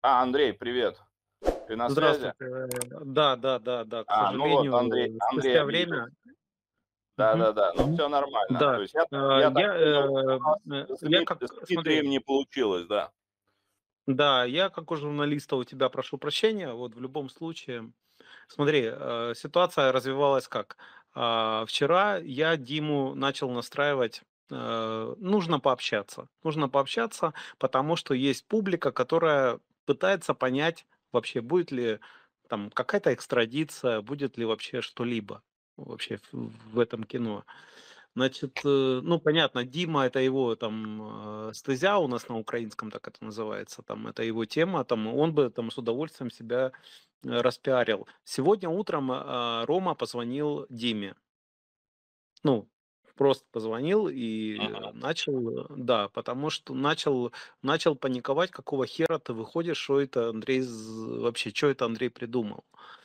Андрей, привет. Ты на связи? Здравствуйте. Да, да, да, да. К Ну вот, Андрей, сожалению, Андрей спустя время. обиделся. Мгм, Да-да-да, ну мгм. все нормально. Да, То есть я так понял, у нас я как, с смотри, Дмитрием не получилось, да? да, я как у журналиста у тебя прошу прощения. Вот в любом случае, смотри, ситуация развивалась как? Вчера я Диму начал настраивать, нужно пообщаться. Нужно пообщаться, потому что есть публика, которая пытается понять вообще, будет ли там какая-то экстрадиция, будет ли вообще что-либо вообще в этом кино. Значит, ну, понятно, Дима — это его там, стезя, у нас на украинском так это называется, там, это его тема, там, он бы там с удовольствием себя, распиарил. Сегодня утром, Рома позвонил Диме. Ну, просто позвонил и Мгм. начал, да, потому что начал паниковать, какого хера ты выходишь, что это Андрей вообще, что это Андрей придумал.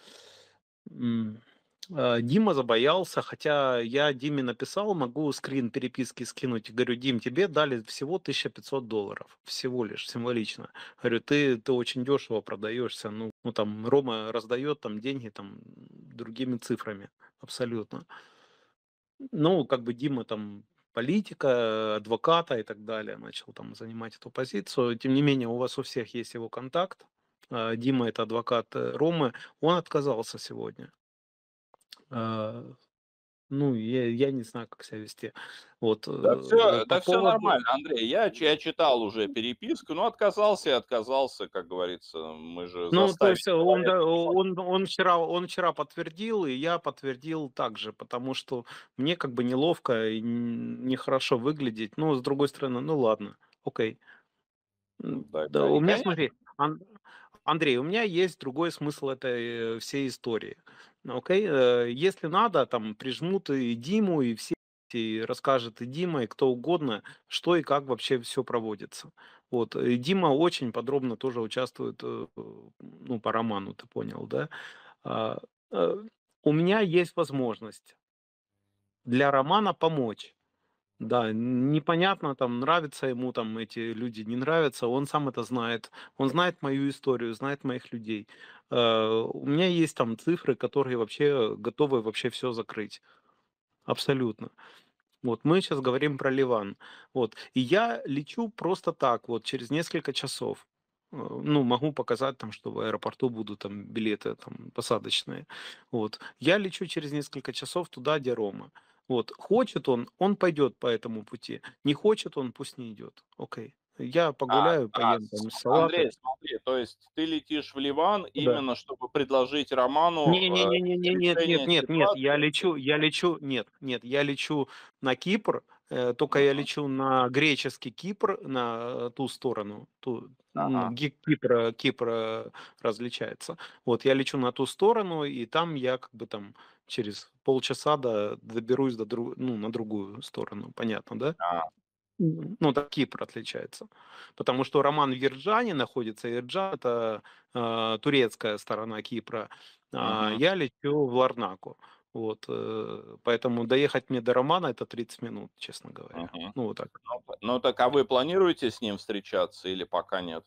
М, Дима забоялся, хотя я Диме написал, могу скрин переписки скинуть. Говорю: Дим, тебе дали всего $1500, всего лишь символично. Говорю, ты очень дешево продаешься. Ну там Рома раздает там деньги там другими цифрами абсолютно. Ну, как бы Дима там политика, адвоката и так далее, начал там занимать эту позицию. Тем не менее, у вас у всех есть его контакт. Дима — это адвокат Ромы. Он отказался сегодня. А, ну, я не знаю, как себя вести. Вот, по Да все поводу. нормально, Андрей. Я читал уже переписку, но отказался и отказался, как говорится. Мы же Ну, то заставить есть он, человека да, не можем. он вчера подтвердил, и я подтвердил также, потому что мне как бы неловко и нехорошо выглядеть. Ну, с другой стороны, ну ладно, окей. Да, Да, у меня, конечно. смотри, Андрей, у меня есть другой смысл этой всей истории. Ну, окей, если надо, там прижмут и Диму, и все, и расскажет и Дима, и кто угодно, что и как вообще все проводится. Вот. И Дима очень подробно тоже участвует, ну, по роману, ты понял, да? А, э, у меня есть возможность для романа помочь. Да, непонятно, там, нравятся ему там эти люди, не нравятся, он сам это знает. Он знает мою историю, знает моих людей. У меня есть там цифры, которые вообще готовы вообще все закрыть. Абсолютно. Вот мы сейчас говорим про Ливан. Вот. И я лечу просто так, вот через несколько часов. Ну, могу показать там, что в аэропорту будут там билеты там посадочные. Вот. Я лечу через несколько часов туда, где Рома. Вот. Хочет он пойдет по этому пути. Не хочет он, пусть не идет. Окей. Я погуляю, поем там Андрей, салаты. смотри, то есть ты летишь в Ливан Да. именно чтобы предложить Роману, Не не не не не нет нет решение нет нет, я ситуации? лечу я лечу нет нет, я лечу на Кипр, тока я Мгм. лечу на греческий Кипр, на ту сторону, Ага. Кипр, различается. Вот я лечу на ту сторону, и там я как бы там через полчаса доберусь ну, на другую сторону. Понятно, да? А. Ну, так Кипр отличается. Потому что Роман в Ерджане находится. Ерджан — это, турецкая сторона Кипра, а Мгм. я лечу в Ларнаку. Вот, поэтому доехать мне до Романа — это 30 минут, честно говоря. Мгм. Ну, вот так. Ну так, а вы планируете с ним встречаться или пока нет?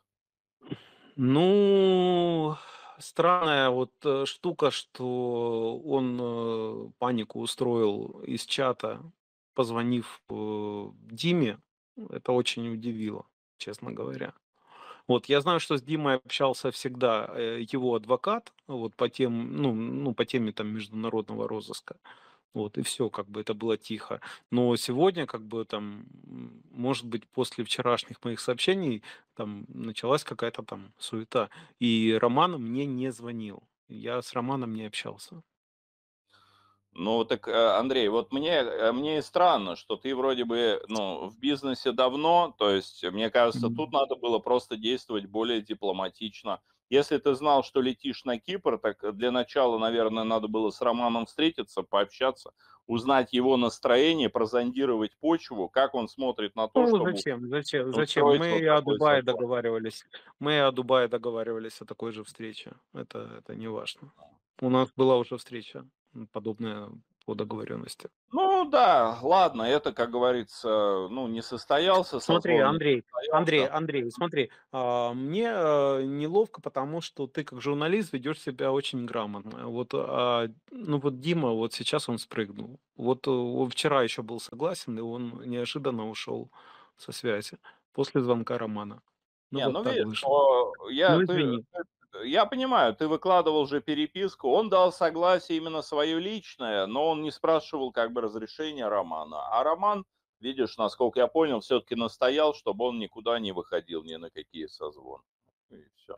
Ну, странная вот, штука, что он, панику устроил из чата, позвонив, Диме. Это очень удивило, честно говоря. Вот я знаю, что с Димой общался всегда, его адвокат, вот по по теме там международного розыска. Вот и все, как бы это было тихо. Но сегодня, как бы там, может быть, после вчерашних моих сообщений там началась какая-то там суета. И Роман мне не звонил. Я с Романом не общался. Ну так, Андрей, вот мне и странно, что ты вроде бы, ну, в бизнесе давно, то есть, мне кажется, тут М. надо было просто действовать более дипломатично. Если ты знал, что летишь на Кипр, так для начала, наверное, надо было с Романом встретиться, пообщаться, узнать его настроение, прозондировать почву, как он смотрит на то, Ну, чтобы зачем? устроить вот такой созвон. Мы о Дубае договаривались о такой же встрече. Это не важно. У нас была уже встреча, подобная. по договоренности. Ну да, ладно, это, как говорится, ну, не состоялся Смотри, созвон, не Андрей, состоялся. смотри, мне неловко, потому что ты как журналист ведешь себя очень грамотно. Вот, ну вот Дима, вот сейчас он спрыгнул. Вот он вчера еще был согласен, и он неожиданно ушел со связи после звонка Романа. Ну Не, вот ну так видишь, вышло. Ну извини. я понимаю, ты выкладывал же переписку, он дал согласие именно свое личное, но он не спрашивал как бы разрешения Романа. А Роман, видишь, насколько я понял, все-таки настоял, чтобы он никуда не выходил ни на какие созвоны. И все.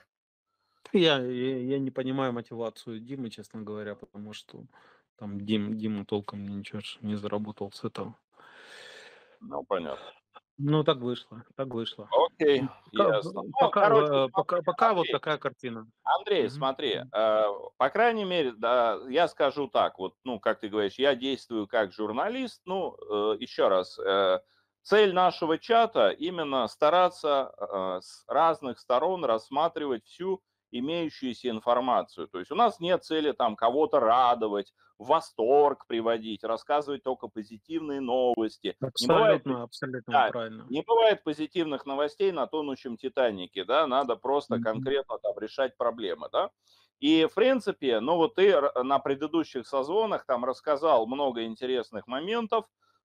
Я не понимаю мотивацию Димы, честно говоря, потому что там Дима толком ничего ж не заработал с этого. Ну, понятно. Ну, так вышло, так вышло. Окей, Пока, ясно. Ну, короче, смотри, пока вот Андрей, такая картина. Андрей, Мгм. смотри, по крайней мере, да, я скажу так, вот, ну, как ты говоришь, я действую как журналист, ну, еще раз, цель нашего чата именно стараться с разных сторон рассматривать всю имеющуюся информацию. То есть у нас нет цели там кого-то радовать, в восторг приводить, рассказывать только позитивные новости. Не бывает, Абсолютно, абсолютно да, правильно. не бывает позитивных новостей на тонущем «Титанике», да, надо просто Мгм. конкретно там решать проблемы, да. И, в принципе, ну вот ты на предыдущих созвонах там рассказал много интересных моментов,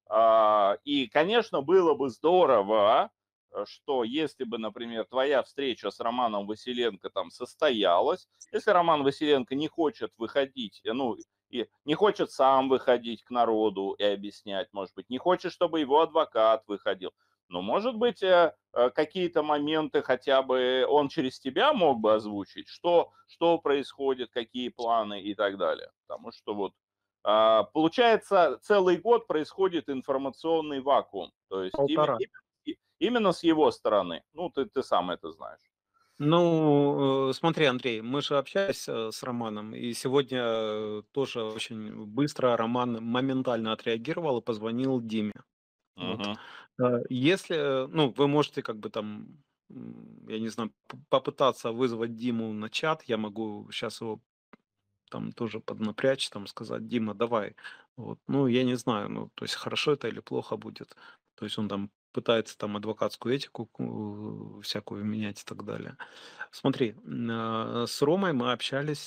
и, конечно, было бы здорово, что если бы, например, твоя встреча с Романом Василенко там состоялась, если Роман Василенко не хочет выходить, ну, и не хочет сам выходить к народу и объяснять, может быть, не хочет, чтобы его адвокат выходил. Но, может быть, какие-то моменты хотя бы он через тебя мог бы озвучить, что происходит, какие планы и так далее. Потому что вот получается, целый год происходит информационный вакуум. То есть Полтора. именно с его стороны. Ну, ты сам это знаешь. Ну, смотри, Андрей, мы же общались с Романом, и сегодня тоже очень быстро Роман моментально отреагировал и позвонил Диме. Вот. Мгм. Если, ну, вы можете как бы там, я не знаю, попытаться вызвать Диму на чат, я могу сейчас его там тоже поднапрячь, там сказать: "Дима, давай". Вот. Ну, я не знаю, ну, то есть хорошо это или плохо будет. То есть он там пытается там адвокатскую этику всякую менять и так далее. Смотри, с Ромой мы общались,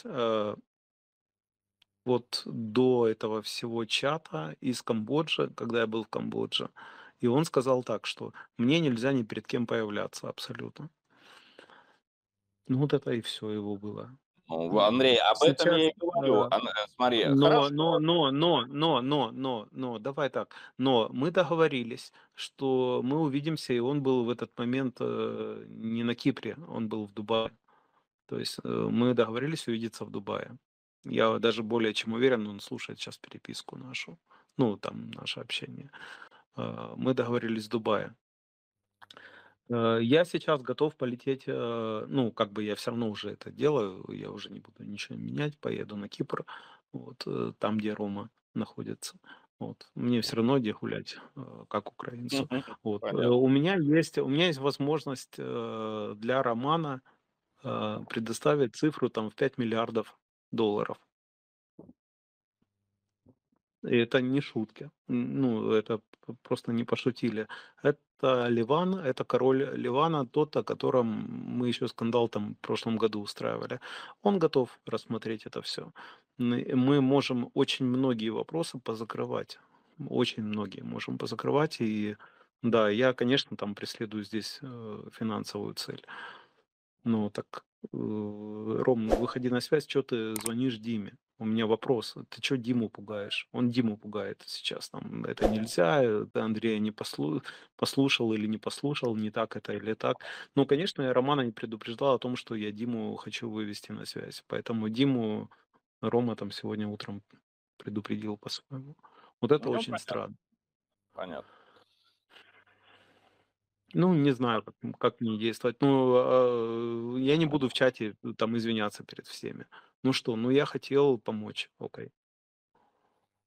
вот до этого всего чата из Камбоджи, когда я был в Камбодже. И он сказал так, что мне нельзя ни перед кем появляться абсолютно. Ну, вот это и все его было. Ну, Андрей, об этом я Сейчас, и говорю. Смотри, но хорошо. но но но но но но но давай так, но мы договорились, что мы увидимся, и он был в этот момент, не на Кипре, он был в Дубае. То есть, мы договорились увидеться в Дубае. Я даже более чем уверен, он слушает сейчас переписку нашу, ну, там, наше общение. Мы договорились в Дубае. Я сейчас готов полететь, ну, как бы я все равно уже это делаю, я уже не буду ничего менять, поеду на Кипр, вот, там, где Рома находится. Вот. Мне все равно где гулять, как украинцу. Вот. Понятно. У меня есть возможность, для Романа, предоставить цифру там в 5 миллиардов долларов. И это не шутки. Ну, это просто не пошутили. Это Ливан, это король Ливана, тот, о котором мы еще скандал там в прошлом году устраивали. Он готов рассмотреть это все. Мы можем очень многие вопросы позакрывать. Очень многие можем позакрывать. И да, я, конечно, там преследую здесь финансовую цель. Ну, так, Ром, выходи на связь, что ты звонишь Диме? У меня вопрос. Ты что Диму пугаешь? Он Диму пугает сейчас. Там, это нельзя, ты Андрея не послушал или не послушал, не так это или так. Ну, конечно, я Романа не предупреждал о том, что я Диму хочу вывести на связь. Поэтому Диму Рома там сегодня утром предупредил по-своему. Вот это Ну, очень понятно, странно. понятно. Ну, не знаю, как мне действовать. Ну, я не буду в чате там извиняться перед всеми. Ну что, ну я хотел помочь, окей.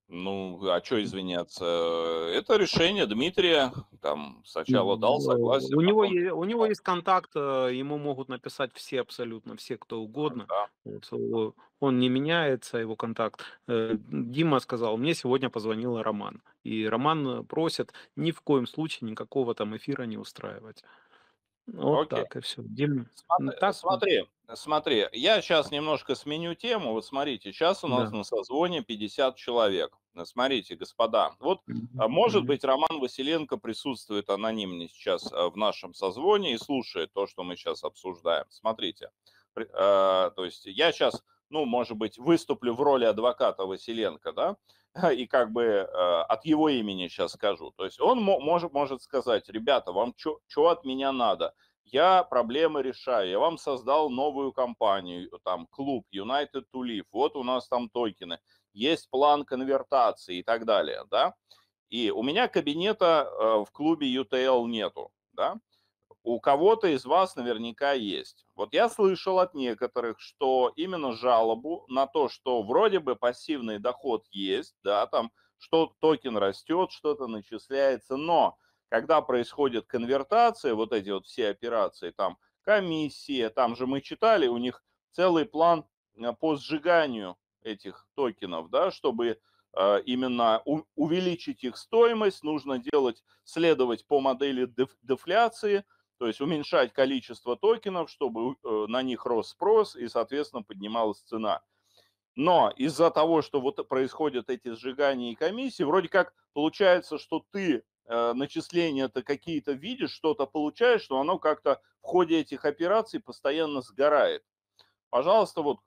Ну, а что извиняться? Это решение Дмитрия. Там сначала дал согласие, потом... У него есть контакт, ему могут написать все, абсолютно все, кто угодно. Да, Вот, он не меняется, его контакт. Дима сказал: мне сегодня позвонил Роман. И Роман просит ни в коем случае никакого там эфира не устраивать. Вот окей. так и все. Дим, Смотри, так, смотри, я сейчас немножко сменю тему. Вот смотрите, сейчас у нас да. на созвоне 50 человек. Смотрите, господа, вот, Мгм, может мгм. быть, Роман Василенко присутствует анонимно сейчас в нашем созвоне и слушает то, что мы сейчас обсуждаем. Смотрите, то есть я сейчас, ну, может быть, выступлю в роли адвоката Василенко, да, и как бы от его имени сейчас скажу. То есть он может сказать: ребята, вам что от меня надо? Я проблемы решаю, я вам создал новую компанию, там, клуб United to Live, вот у нас там токены, есть план конвертации и так далее, да. И у меня кабинета в клубе UTL нету, да. У кого-то из вас наверняка есть. Вот я слышал от некоторых, что именно жалобу на то, что вроде бы пассивный доход есть, да, там, что токен растет, что-то начисляется, но когда происходит конвертация, вот эти вот все операции, там, комиссия, там же мы читали, у них целый план по сжиганию этих токенов, да, чтобы именно увеличить их стоимость, нужно делать, следовать по модели дефляции, то есть уменьшать количество токенов, чтобы на них рос спрос и, соответственно, поднималась цена. Но из-за того, что вот происходят эти сжигания и комиссии, вроде как получается, что ты начисления-то какие-то видишь, что-то получаешь, но оно как-то в ходе этих операций постоянно сгорает. Пожалуйста, вот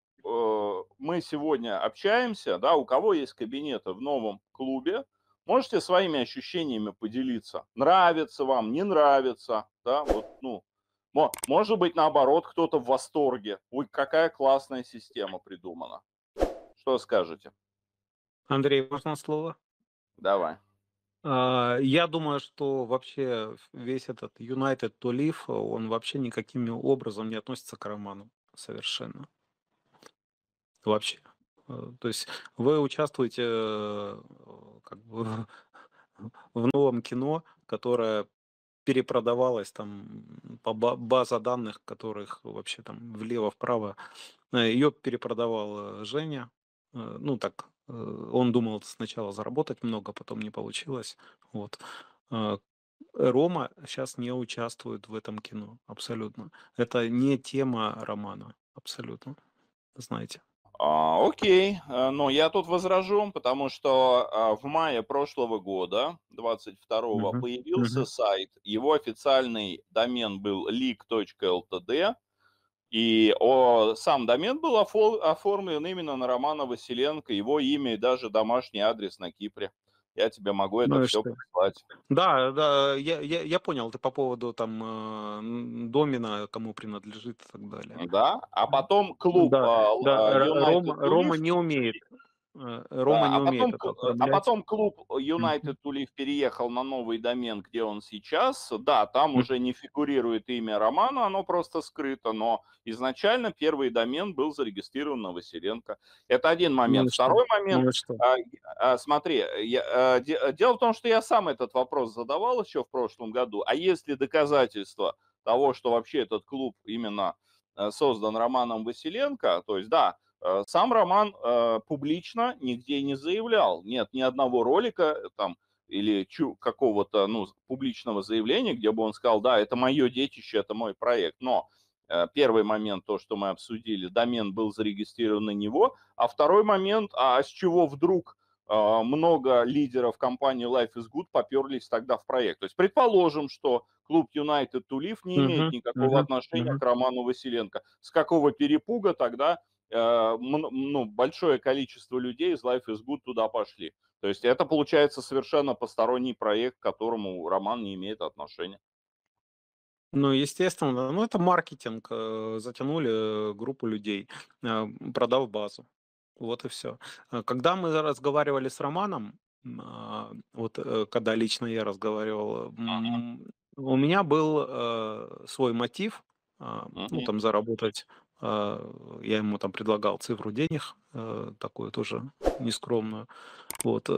мы сегодня общаемся, да, у кого есть кабинеты в новом клубе, можете своими ощущениями поделиться. Нравится вам, не нравится, да, вот, ну, может быть, наоборот, кто-то в восторге. Ой, какая классная система придумана. Что скажете? Андрей, можно слово? Давай. Я думаю, что вообще весь этот United to Live, он вообще никаким образом не относится к роману совершенно. Вообще. То есть вы участвуете, как бы в новом кино, которое перепродавалось там по база данных, которых вообще там влево-вправо. Ее перепродавал Женя. Ну так, он думал сначала заработать много, потом не получилось. Вот. Э, Рома сейчас не участвует в этом кино, абсолютно. Это не тема романа, абсолютно, знаете. Окей, но я тут возражу, потому что в мае прошлого года, 22-го, Мгм. появился Мгм. сайт, его официальный домен был leak.ltd, и сам домен был оформлен именно на Романа Василенко, его имя и даже домашний адрес на Кипре. Я тебе могу это Ну и все что? прислать. Да, да, я понял, ты по поводу там домена, кому принадлежит и так далее. Да, а потом клуб Да, да, United Рома, to Live. Рома Да, не умеет это а оформлять. потом клуб United Мгм. to Live переехал на новый домен, где он сейчас. Да, там М. уже не фигурирует имя Романа, оно просто скрыто, но изначально первый домен был зарегистрирован на Василенко. Это один Ну момент. и что? Второй момент. Ну и что? Смотри, дело в том, что я сам этот вопрос задавал еще в прошлом году. А есть ли доказательства того, что вообще этот клуб именно создан Романом Василенко? То есть, да, сам Роман публично нигде не заявлял. Нет ни одного ролика там или какого-то ну, публичного заявления, где бы он сказал, да, это мое детище, это мой проект. Но первый момент, то, что мы обсудили, домен был зарегистрирован на него. А второй момент, а с чего вдруг много лидеров компании Life is Good поперлись тогда в проект. То есть предположим, что клуб United to Live не имеет Мгм, никакого мгм, отношения мгм. к Роману Василенко. С какого перепуга тогда ну, большое количество людей из Life is Good туда пошли. То есть это получается совершенно посторонний проект, к которому Роман не имеет отношения. Ну, естественно, да. Ну, это маркетинг. Затянули группу людей, продав базу. Вот и все. Когда мы разговаривали с Романом, вот когда лично я разговаривал, Мгм, у меня был свой мотив, ну, мгм. там, заработать. Я ему там предлагал цифру денег, такую тоже нескромную. Вот,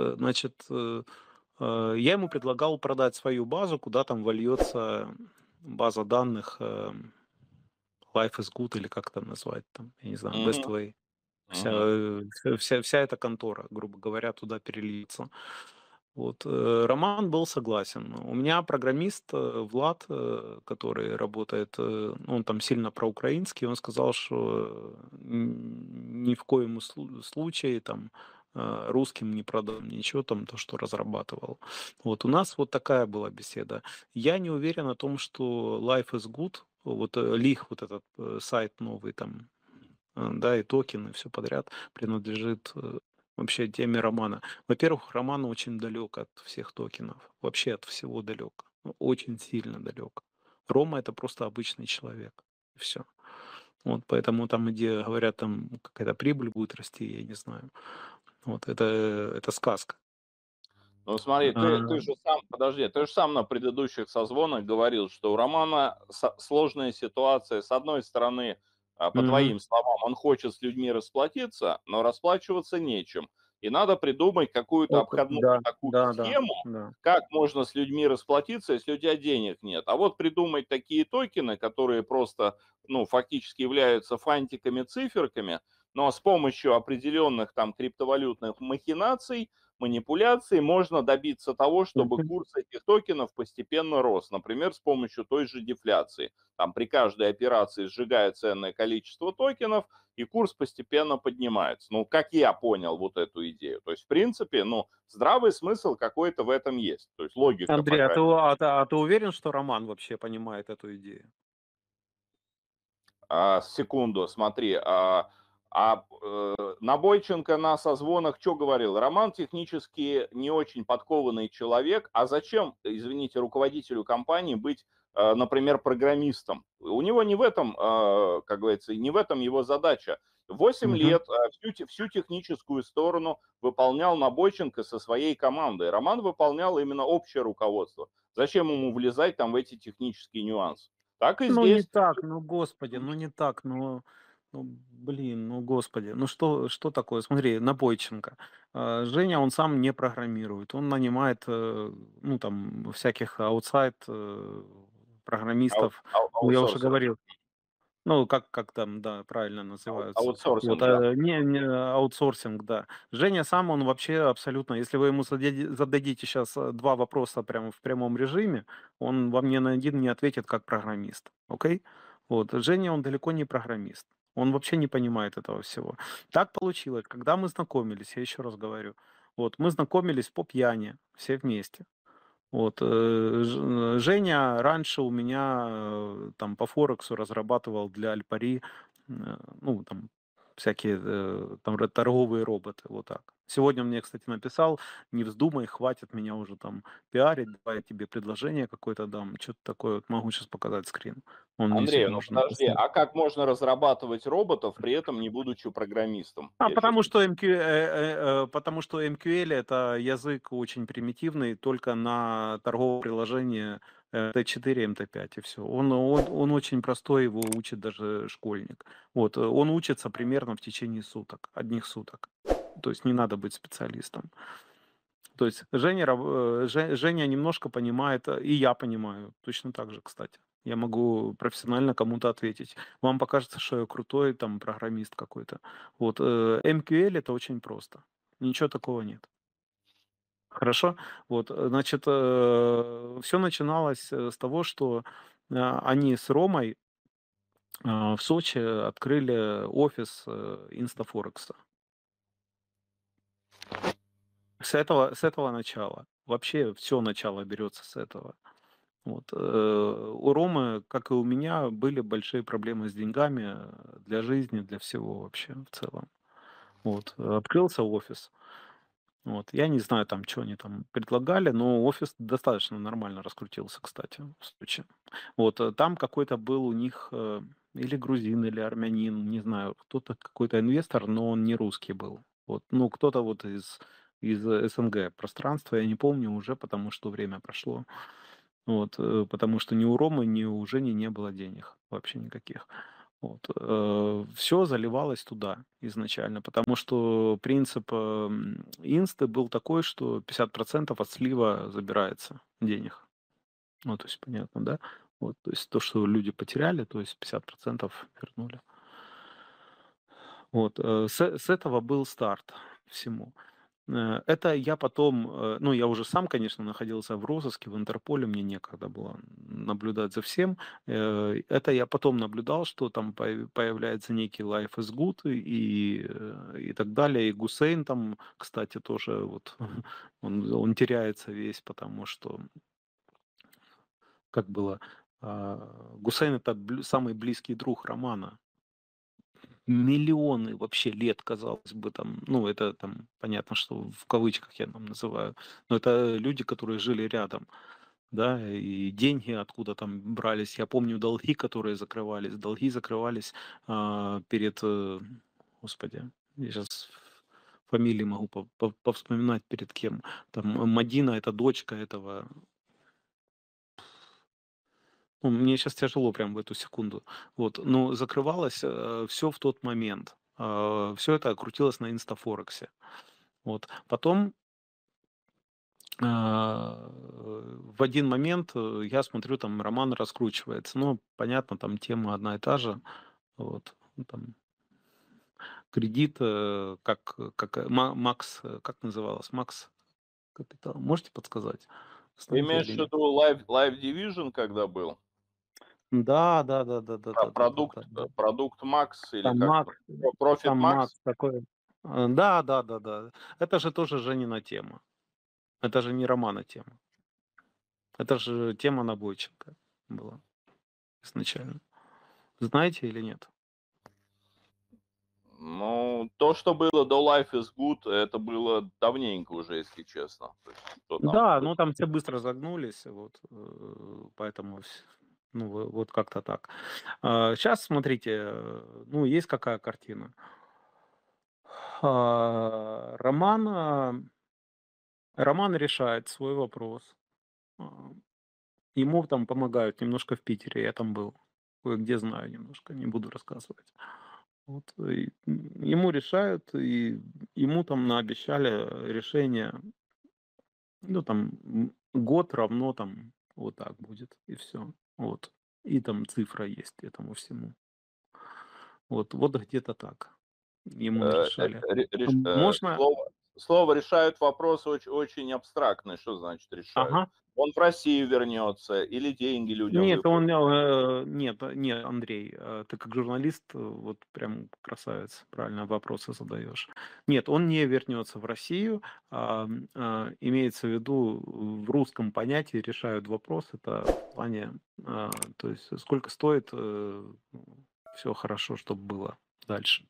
я ему предлагал продать свою базу, куда там вольется база данных Life is Good или как там назвать, там, я не знаю, Best Мгм, Way. мгм. Вся эта контора, грубо говоря, туда перельется. Вот, Роман был согласен. У меня программист Влад, который работает, он там сильно проукраинский, он сказал, что ни в коем случае там русским не продам ничего там, то, что разрабатывал. Вот у нас вот такая была беседа. Я не уверен о том, что Life is Good, вот Лих, вот этот сайт новый там, да, и токены, все подряд принадлежит вообще теме романа. Во-первых, роман очень далек от всех токенов, вообще от всего далек, очень сильно далек. Рома это просто обычный человек, все. Вот поэтому там, где говорят, там какая-то прибыль будет расти, я не знаю. Вот это сказка. Ну смотри, ты А, же сам, подожди, ты же сам на предыдущих созвонах говорил, что у Романа сложная ситуация. С одной стороны, по мгм. твоим словам, он хочет с людьми расплатиться, но расплачиваться нечем. И надо придумать какую-то обходную Да, такую да, да, схему, да. как можно с людьми расплатиться, если у тебя денег нет. А вот придумать такие токены, которые просто, ну, фактически являются фантиками, циферками, но с помощью определенных там криптовалютных махинаций, манипуляций можно добиться того, чтобы Мгм. курс этих токенов постепенно рос. Например, с помощью той же дефляции. Там при каждой операции сжигают ценное количество токенов, и курс постепенно поднимается. Ну, как я понял вот эту идею. То есть, в принципе, ну, здравый смысл какой-то в этом есть. То есть, логика, по Андрей, крайней а ты уверен, что Роман вообще понимает эту идею? Секунду, смотри. Набойченко на созвонах что говорил? Роман технически не очень подкованный человек. А зачем, извините, руководителю компании быть, например, программистом? У него не в этом, как говорится, не в этом его задача. 8 лет всю техническую сторону выполнял Набойченко со своей командой. Роман выполнял именно общее руководство. Зачем ему влезать там в эти технические нюансы? Так и Ну, не здесь. так, ну, господи, ну, не так, блин, ну, господи, ну, что такое? Смотри, Набойченко. Женя, он сам не программирует, он нанимает, ну, там, всяких аутсайд программистов, ну, я уже Аутсорсеров. говорил, ну, как там, да, правильно называются. Вот, Аутсорсинг, да. не аутсорсинг, да. Женя сам, он вообще абсолютно, если вы ему зададите сейчас 2 вопроса прямо в прямом режиме, он вам ни на один не ответит как программист. Окей? Вот. Женя, он далеко не программист. Он вообще не понимает этого всего. Так получилось, когда мы знакомились, я еще раз говорю, вот, мы знакомились по пьяни, все вместе. Вот, Женя раньше у меня там по Форексу разрабатывал для Альпари, ну, там всякие там торговые роботы, вот так. Сегодня он мне, кстати, написал, не вздумай, хватит меня уже там пиарить, давай я тебе предложение какое-то дам, что-то такое, вот могу сейчас показать скрин. Он мне Андрей, сегодня ну уже подожди, написал. а как можно разрабатывать роботов, при этом не будучи программистом? Я сейчас Потому не что потому что MQL — это язык очень примитивный, только на торговое приложение Т4, МТ5 и все. Он очень простой, его учит даже школьник. Вот, он учится примерно в течение суток, одних суток. То есть не надо быть специалистом. То есть Женя немножко понимает, и я понимаю точно так же, кстати. Я могу профессионально кому-то ответить. Вам покажется, что я крутой там программист какой-то. Вот, MQL — это очень просто. Ничего такого нет. Хорошо? Вот, значит, все начиналось, с того, что, они с Ромой, в Сочи открыли офис, Инстафорекса. С этого начала. Вообще все начало берется с этого. Вот, у Ромы, как и у меня, были большие проблемы с деньгами, для жизни, для всего вообще в целом. Вот, открылся офис. Вот, я не знаю там, что они там предлагали, но офис достаточно нормально раскрутился, кстати, в Сочи. Вот, там какой-то был у них, или грузин, или армянин, не знаю, кто-то, какой-то инвестор, но он не русский был. Вот, ну, кто-то вот из СНГ пространства, я не помню уже, потому что время прошло. Вот, потому что ни у Ромы, ни у Жени не было денег вообще никаких. Вот, все заливалось туда изначально, потому что принцип, инсты был такой, что 50% от слива забирается денег. Ну, то есть понятно, да? Вот, то есть то, что люди потеряли, то есть 50% вернули. Вот, с этого был старт всему. Это я потом, ну, я уже сам, конечно, находился в розыске, в Интерполе, мне некогда было наблюдать за всем. Это я потом наблюдал, что там появляется некий Life is Good и так далее. И Гусейн там, кстати, тоже вот он теряется весь, потому что, как было, Гусейн это самый близкий друг Романа. Миллионы вообще лет, казалось бы, там, ну, это там понятно, что в кавычках я там называю, но это люди, которые жили рядом, да, и деньги откуда там брались. Я помню долги, которые закрывались. Долги закрывались перед, господи, я сейчас фамилии могу повспоминать перед кем. Там Мадина, это дочка этого. Ну, мне сейчас тяжело прям в эту секунду. Вот, но закрывалось все в тот момент. Все это крутилось на Инстафорексе. Вот. Потом в один момент я смотрю, там роман раскручивается. Ну, понятно, там тема одна и та же. Вот. Ну, там кредит, Макс, как называлось? Макс Капитал. Можете подсказать? Ты Знаете или имеешь в нет? виду Live Division, когда был? Да, да, да, да, да, да, да, да, Продукт, да, да. продукт Макс или Там как? Макс, Профит там Макс? Макс такой. Да, да, да, да. Это же тоже Женина тема. Это же не романа тема. Это же тема Набойченко была изначально. Знаете или нет? Ну, то, что было до Life is Good, это было давненько уже, если честно. То есть, что там? Да, ну там все быстро загнулись, вот, поэтому, ну, вот как-то так. Сейчас, смотрите, ну, есть какая картина. Роман, Роман решает свой вопрос. А, Ему там помогают немножко в Питере, я там был. Кое-где знаю немножко, не буду рассказывать. Вот, ему решают, и ему там наобещали решение, ну, там, год равно там вот так будет, и все. Вот. И там цифра есть этому всему. Вот где-то так ему решали. Можно. Слово решают вопрос очень абстрактный. Что значит решают? Ага. Он в Россию вернется или деньги людям Нет, он, выплатят? нет, нет, Андрей, ты как журналист, вот прям красавец, правильно вопросы задаешь. Нет, он не вернется в Россию, имеется в виду в русском понятии решают вопрос, это в плане, то есть сколько стоит, все хорошо, чтобы было дальше.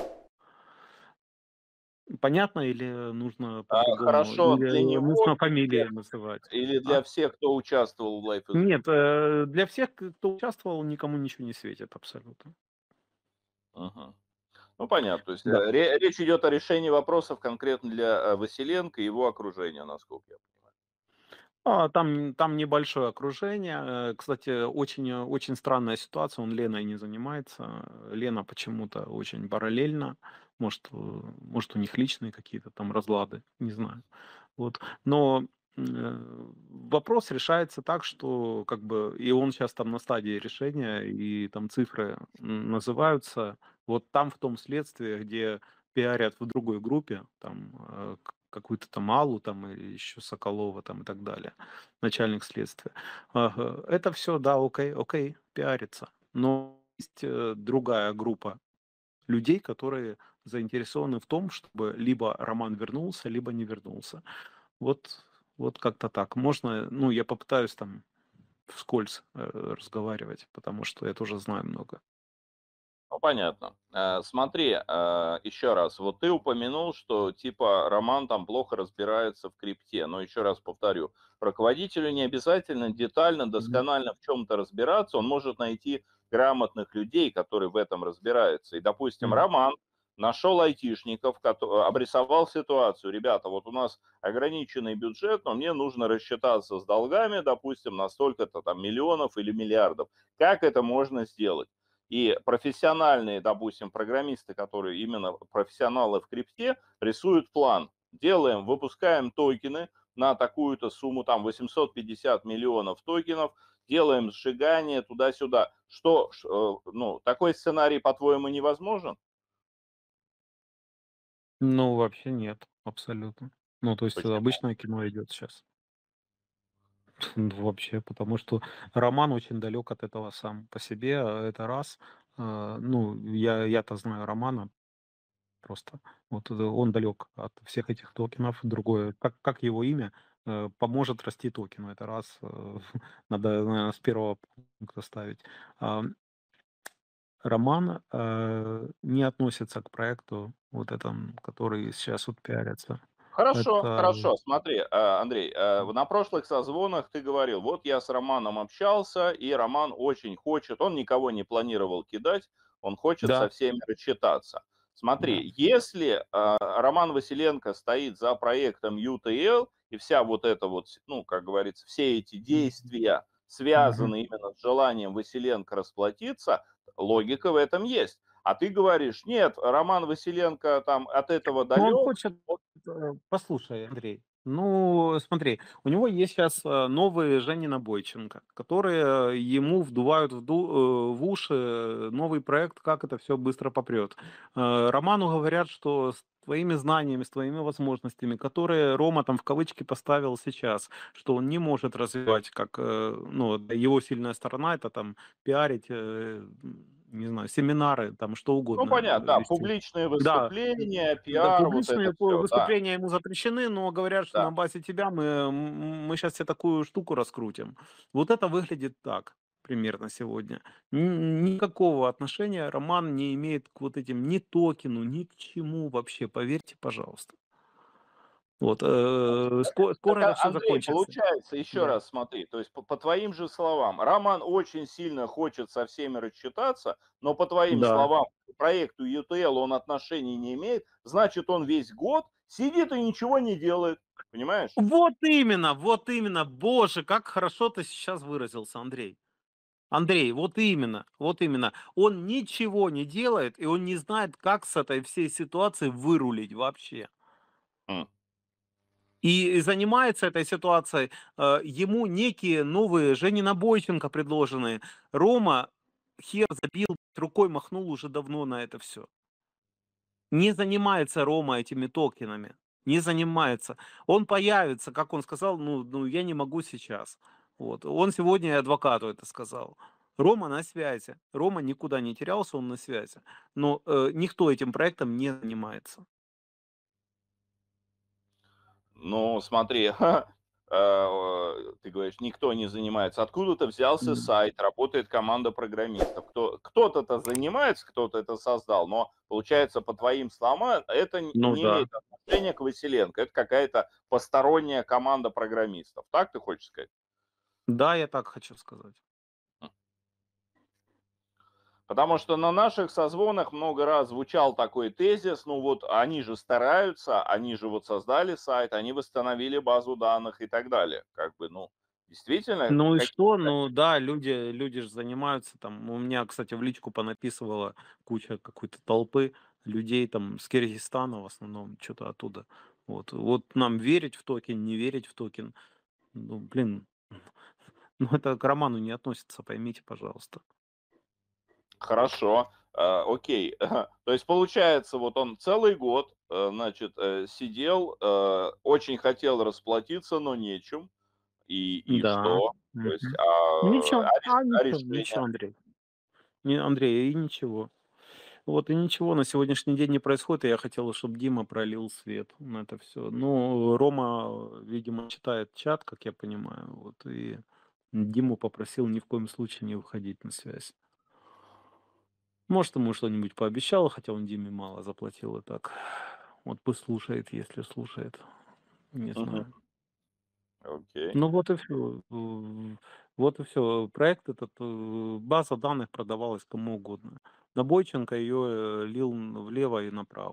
Понятно или нужно по-другому? Хорошо Или для него нужно фамилии называть? или А? для всех, кто участвовал в Life is Good? Нет, для всех, кто участвовал, никому ничего не светит абсолютно. Мгм. Ну, понятно. То есть Да. речь идет о решении вопросов конкретно для Василенко и его окружения, насколько я понимаю. Там небольшое окружение. Кстати, очень странная ситуация. Он Леной не занимается. Лена почему-то очень параллельно. Может, у них личные какие-то там разлады, не знаю. Вот. Но вопрос решается так, что как бы и он сейчас там на стадии решения, и там цифры называются. Вот там в том следствии, где пиарят в другой группе, там какую-то там Аллу там или еще Соколова там и так далее, начальник следствия. Ага. Это все, да, окей, окей, пиарится. Но есть другая группа людей, которые заинтересованы в том, чтобы либо Роман вернулся, либо не вернулся. Вот, вот как-то так. Можно, ну, я попытаюсь там вскользь разговаривать, потому что я тоже знаю много. Ну, понятно. Смотри, еще раз, вот ты упомянул, что типа Роман там плохо разбирается в крипте, но еще раз повторю, руководителю не обязательно детально, Мгм. досконально в чем-то разбираться, он может найти грамотных людей, которые в этом разбираются. И, допустим, Мгм. Роман нашел айтишников, обрисовал ситуацию. Ребята, вот у нас ограниченный бюджет, но мне нужно рассчитаться с долгами, допустим, на столько-то там миллионов или миллиардов. Как это можно сделать? И профессиональные, допустим, программисты, которые именно профессионалы в крипте, рисуют план. Делаем, выпускаем токены на такую-то сумму, там 850 миллионов токенов, делаем сжигание туда-сюда. Что, ну, такой сценарий, по-твоему, невозможен? Ну, вообще нет, абсолютно. Ну, то есть Почему? обычное кино идет сейчас. Ну, вообще, потому что роман очень далек от этого сам по себе, это раз. Ну, я-то знаю романа просто. Вот он далек от всех этих токенов. Другое, как его имя поможет расти токену, это раз. Надо, наверное, с первого пункта ставить. А, Роман не относится к проекту вот этом, который сейчас вот пиарится. Хорошо, Это хорошо. Смотри, Андрей, на прошлых созвонах ты говорил, вот я с Романом общался, и Роман очень хочет, он никого не планировал кидать, он хочет со да, всеми рассчитаться. да. Смотри, если Роман Василенко стоит за проектом UTL, и вся вот эта вот, ну, как говорится, все эти Мгм. действия Мгм. связаны именно с желанием Василенко расплатиться, логика в этом есть. А ты говоришь, нет, Роман Василенко там от этого Ну, он далек. хочет, послушай, Андрей, ну, смотри, у него есть сейчас новые Женина Бойченко, которые ему вдувают в уши новый проект, как это все быстро попрет. Роману говорят, что с твоими знаниями, с твоими возможностями, которые Рома там в кавычки поставил сейчас, что он не может развивать, как, ну, его сильная сторона, это там пиарить, не знаю, семинары, там что Ну, угодно понятно, да, вести. публичные Да, выступления, да, пиар, вот это публичные все, да, выступления ему запрещены, но говорят, что да. на базе тебя мы сейчас тебе такую штуку раскрутим. Вот это выглядит так примерно сегодня. Никакого отношения Роман не имеет к вот этим ни токену, ни к чему вообще, поверьте, пожалуйста. Вот, Так, скоро это все Андрей, закончится. получается, еще Да. раз смотри, то есть по твоим же словам, Роман очень сильно хочет со всеми рассчитаться, но по твоим Да. словам, к проекту UTL он отношений не имеет, значит, он весь год сидит и ничего не делает, понимаешь? Вот именно, боже, как хорошо ты сейчас выразился, Андрей. Андрей, вот именно, вот именно. Он ничего не делает, и он не знает, как с этой всей ситуацией вырулить вообще. М. И занимается этой ситуацией ему некие новые Женина Бойченко предложенные. Рома хер забил, рукой махнул уже давно на это все. Не занимается Рома этими токенами. Не занимается. Он появится, как он сказал, ну я не могу сейчас. Вот. Он сегодня и адвокату это сказал. Рома на связи. Рома никуда не терялся, он на связи. Но никто этим проектом не занимается. Ну, смотри, ты говоришь, никто не занимается. Откуда-то взялся М. сайт, работает команда программистов. Кто-то занимается, кто-то это создал, но получается, по твоим словам, это Ну не да. имеет отношения к Василенко. Это какая-то посторонняя команда программистов. Так ты хочешь сказать? Да, я так хочу сказать. Потому что на наших созвонах много раз звучал такой тезис, ну вот они же стараются, они же вот создали сайт, они восстановили базу данных и так далее. Как бы, ну, действительно, Ну и какие что? Ну да, люди же занимаются там. У меня, кстати, в личку понаписывала куча какой-то толпы людей там с Киргизстана в основном, что-то оттуда. Вот нам верить в токен, не верить в токен. Ну, блин, ну это к роману не относится, поймите, пожалуйста. хорошо, окей. То есть получается, вот он целый год, значит, сидел, очень хотел расплатиться, но нечем. И Да. что? То есть, Мгм. Ничего, а ничего, решение? ничего, Андрей. Не, Андрей, и ничего. Вот и ничего на сегодняшний день не происходит, и я хотел, чтобы Дима пролил свет на это все. Ну, Рома, видимо, читает чат, как я понимаю, вот, и Диму попросил ни в коем случае не выходить на связь. Может, ему что-нибудь пообещал, хотя он Диме мало заплатил и так. Вот пусть слушает, если слушает. Не Мгм. знаю. Окей. Ну вот и все. Вот и все. Проект этот, база данных продавалась кому угодно. Набойченко ее лил влево и направо.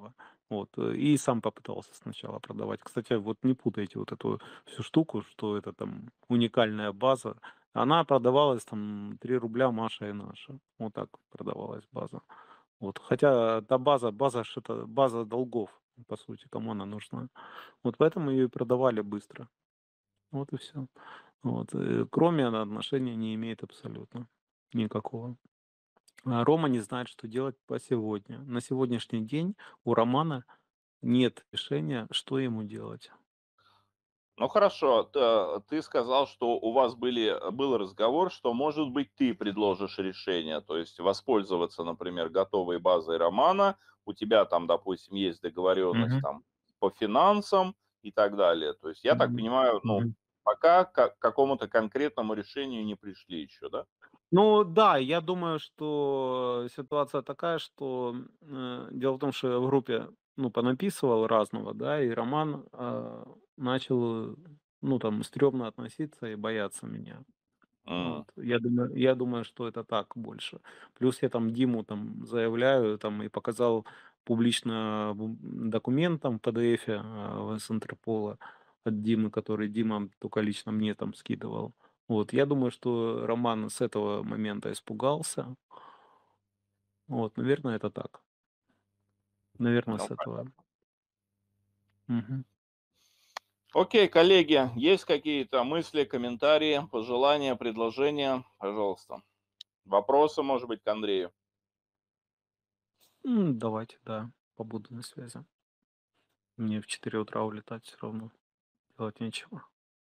Вот, и сам попытался сначала продавать. Кстати, вот не путайте вот эту всю штуку, что это там уникальная база. Она продавалась там 3 рубля Маша и наша. Вот так продавалась база. Вот. Хотя та база ж это база долгов, по сути, кому она нужна. Вот поэтому ее и продавали быстро. Вот и все. Вот. Кроме она отношения не имеет абсолютно никакого. А Рома не знает, что делать по сегодня. На сегодняшний день у Романа нет решения, что ему делать. Ну хорошо, ты сказал, что у вас был разговор, что, может быть, ты предложишь решение, то есть воспользоваться, например, готовой базой романа, у тебя там, допустим, есть договоренность Мгм. там по финансам и так далее. То есть я так Мгм. понимаю, ну, Мгм. пока к какому-то конкретному решению не пришли еще, да? Ну да, я думаю, что ситуация такая, что, дело в том, что я в группе, ну, понаписывал разного, да, и Роман, начал, ну, там, стрёмно относиться и бояться меня. Вот. М, Я думаю, что это так больше. Плюс я там Диму там заявляю, там и показал публично документ там в PDF с Интерпола от Димы, который Дима только лично мне там скидывал. Вот. Я думаю, что Роман с этого момента испугался. Вот, наверное, это так. Наверное, ну, с этого. Мгм. окей, коллеги, есть какие-то мысли, комментарии, пожелания, предложения? Пожалуйста. Вопросы, может быть, к Андрею? Давайте, да, побуду на связи. Мне в 4 утра улетать все равно. Делать нечего.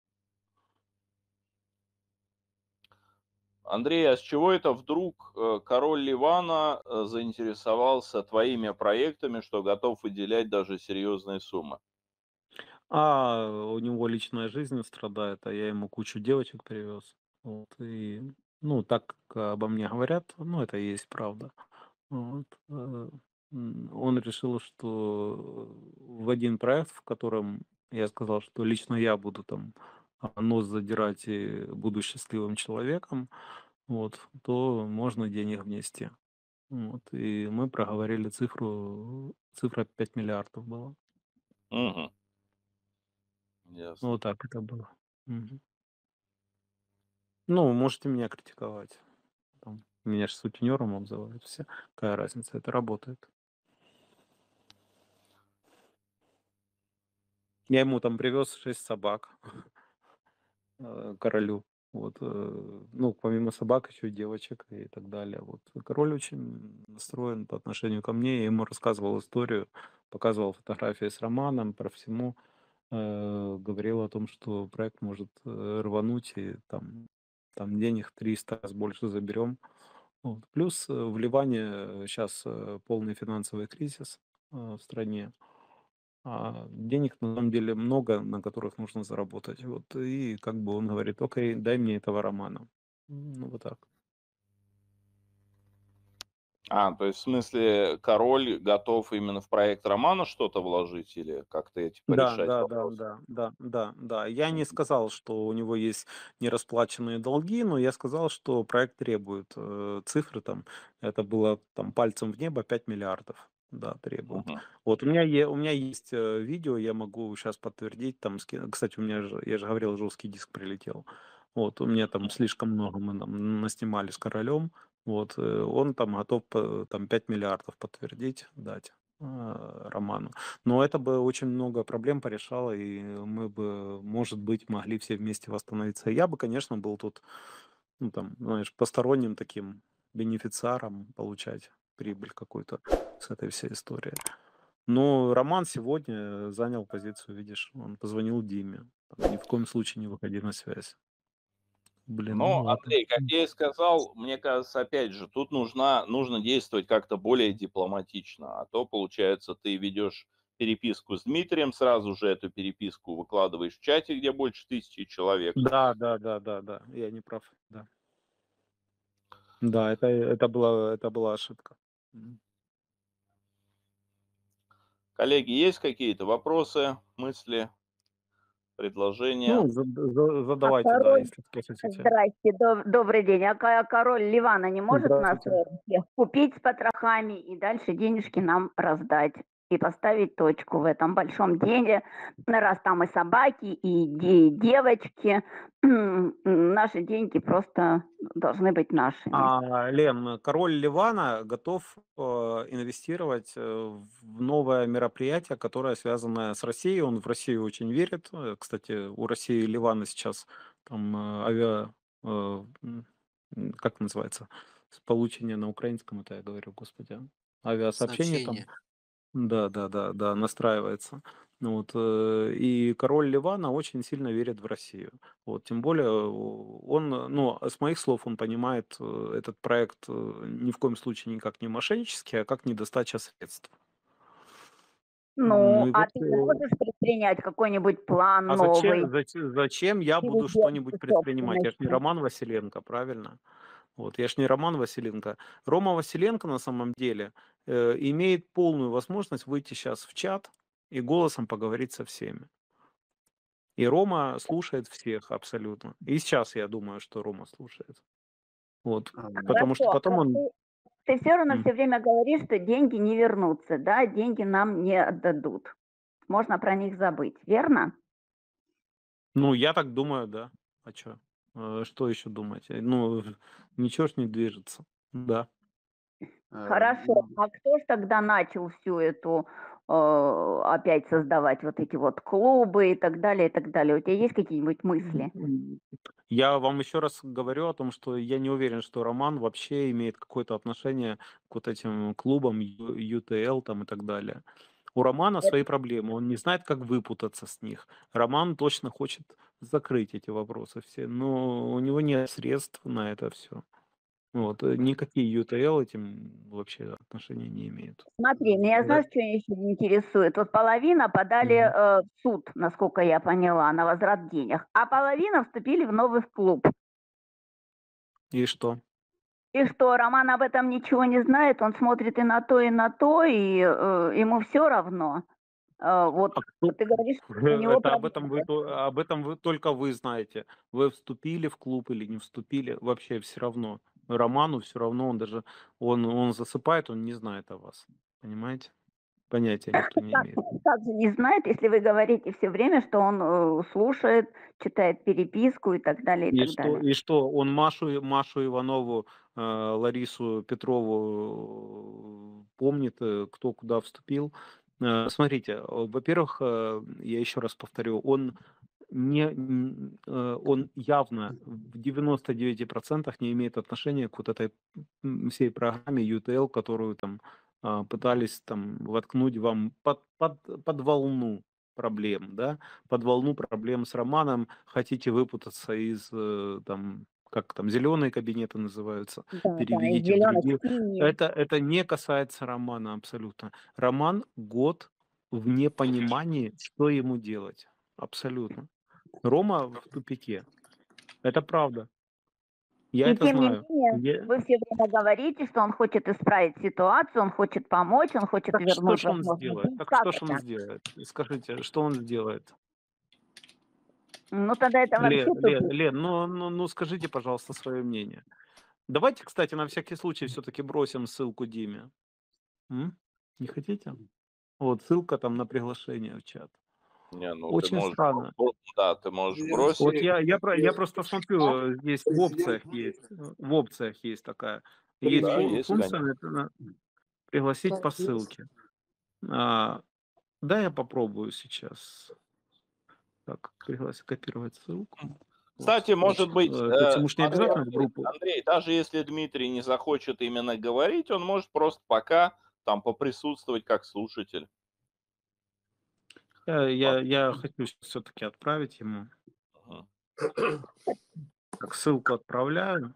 Андрей, а с чего это вдруг король Ливана заинтересовался твоими проектами, что готов выделять даже серьезные суммы? У него личная жизнь страдает, а я ему кучу девочек привез. Вот, и, ну, так как обо мне говорят, ну, это и есть правда. Вот, он решил, что в один проект, в котором я сказал, что лично я буду там нос задирать и буду счастливым человеком, вот, то можно денег внести. Вот, и мы проговорили цифра 5 миллиардов была. Мгм. Ясно. Вот так это было. Мгм. Ну, можете меня критиковать. Там, меня ж сутенером обзывают все. Какая разница, это работает. Я ему там привез 6 собак, королю. Вот, ну, помимо собак еще и девочек и так далее. Вот. Король очень настроен по отношению ко мне. Я ему рассказывал историю, показывал фотографии с Романом, про всему. Говорил о том, что проект может рвануть, и там денег 300 раз больше заберем. Вот. Плюс в Ливане сейчас полный финансовый кризис в стране, а денег на самом деле много, на которых нужно заработать. Вот. И как бы он говорит, окей, дай мне этого романа. Ну, вот так. То есть в смысле король готов именно в проект романа что-то вложить или как-то эти Да, порешать да, да, вопросы? да, да, да, да. Я не Мгм. сказал, что у него есть нерасплаченные долги, но я сказал, что проект требует цифры там. Это было там пальцем в небо 5 миллиардов. Да, требует. Мгм. Вот у меня есть видео, я могу сейчас подтвердить. Там, кстати, у меня же, я же говорил, жесткий диск прилетел. Вот, у меня там слишком много мы там наснимали с королем. Вот, он там готов там 5 миллиардов подтвердить, дать Роману. Но это бы очень много проблем порешало, и мы бы, может быть, могли все вместе восстановиться. Я бы, конечно, был тут, ну, там, знаешь, посторонним таким бенефициаром, получать прибыль какую-то с этой всей истории. Но Роман сегодня занял позицию, видишь, он позвонил Диме. Там, ни в коем случае не выходи на связь. Блин, ну Ну, ладно. Андрей, как я и сказал, мне кажется, опять же, тут нужно действовать как-то более дипломатично, а то, получается, ты ведешь переписку с Дмитрием, сразу же эту переписку выкладываешь в чате, где больше 1000 человек. Да, да, да, да, да, я не прав, да. Да, это была ошибка. Мгм. Коллеги, есть какие-то вопросы, мысли, предложения? Ну, А задавайте, да, король, если кто хотите. здрасте, добрый день. А король Ливана не может нас Здравствуйте. всех купить с потрохами и дальше денежки нам раздать? и поставить точку в этом большом деле, раз там и собаки, и девочки. Наши деньги просто должны быть нашими. Лен, король Ливана готов инвестировать в новое мероприятие, которое связано с Россией. Он в Россию очень верит. Кстати, у России и Ливана сейчас там как называется, получение на украинском, это я говорю, господи, авиасообщение там. Сообщение. Да, настраивается. Ну вот, и король Ливана очень сильно верит в Россию. Вот, тем более он, ну, с моих слов, он понимает этот проект ни в коем случае никак не мошеннический, а как недостача средств. Ну Ну, и а вот, ты не можешь предпринять какой-нибудь план а новый? зачем я буду что-нибудь Переделки предпринимать? Я ж не собственности. Роман Василенко, правильно? Вот, я ж не Роман Василенко. Рома Василенко на самом деле имеет полную возможность выйти сейчас в чат и голосом поговорить со всеми. И Рома слушает всех абсолютно. И сейчас я думаю, что Рома слушает. Вот. Потому что Хорошо, потом он... ты все равно М. все время говоришь, что деньги не вернутся, да, деньги нам не отдадут. Можно про них забыть, верно? Ну, я так думаю, да. А что? Что еще думать? Ну, ничего ж не движется. Да. Хорошо. А кто ж тогда начал всю эту опять создавать вот эти вот клубы и так далее, и так далее? У тебя есть какие-нибудь мысли? Я вам еще раз говорю о том, что я не уверен, что Роман вообще имеет какое-то отношение к вот этим клубам, ЮТЛ там и так далее. У Романа свои проблемы, он не знает, как выпутаться с них. Роман точно хочет закрыть эти вопросы все, но у него нет средств на это все. Вот, никакие ЮТЛ этим вообще отношения не имеют. Смотри, меня знаешь, что еще интересует? Вот половина подали в суд, насколько я поняла, на возврат денег, а половина вступили в новый клуб. И что? И что, Роман об этом ничего не знает, он смотрит и на то, и ему все равно. Вот ты говоришь, что у него Это проблемы. об этом вы только вы знаете. Вы вступили в клуб или не вступили, вообще все равно. Роману все равно, он засыпает, он не знает о вас. Понимаете? Понятия никто не имеет. Как же не знает, если вы говорите все время, что он слушает, читает переписку и так далее, и так далее. И что, он Машу Иванову, Ларису Петрову помнит, кто куда вступил. Смотрите, во-первых, я еще раз повторю, он он явно в 99% не имеет отношения к вот этой всей программе UTL, которую там пытались там воткнуть вам под волну проблем, да, под волну проблем с Романом, хотите выпутаться из там, как там, зеленые кабинеты называются, Да, из переведите в зеленых другие. синий. Это не касается Романа абсолютно. Роман год в непонимании, что ему делать. Абсолютно. Рома в тупике. Это правда. Я И это тем не знаю. менее, вы все время говорите, что он хочет исправить ситуацию, он хочет помочь, он хочет Так что вернуть ж он возможность сделает? жить. Так Как что ж он это? сделает? Скажите, что он сделает? Ну, тогда это вообще тупик. Лен, ну скажите, пожалуйста, свое мнение. Давайте, кстати, на всякий случай все-таки бросим ссылку Диме. Не хотите? Вот ссылка там на приглашение в чат. Не, ну ты Очень можешь, странно. да, ты можешь Я бросить. Вот я просто смотрю, здесь в опциях есть такая. Есть Да, есть, функция конечно. пригласить по ссылке. Да, я попробую сейчас. Так, копировать ссылку. Кстати, может быть, Причем уж не обязательно в группу. Андрей, даже если Дмитрий не захочет именно говорить, он может просто пока там поприсутствовать как слушатель. Я хочу все-таки отправить ему. Ага. Так, ссылку отправляю.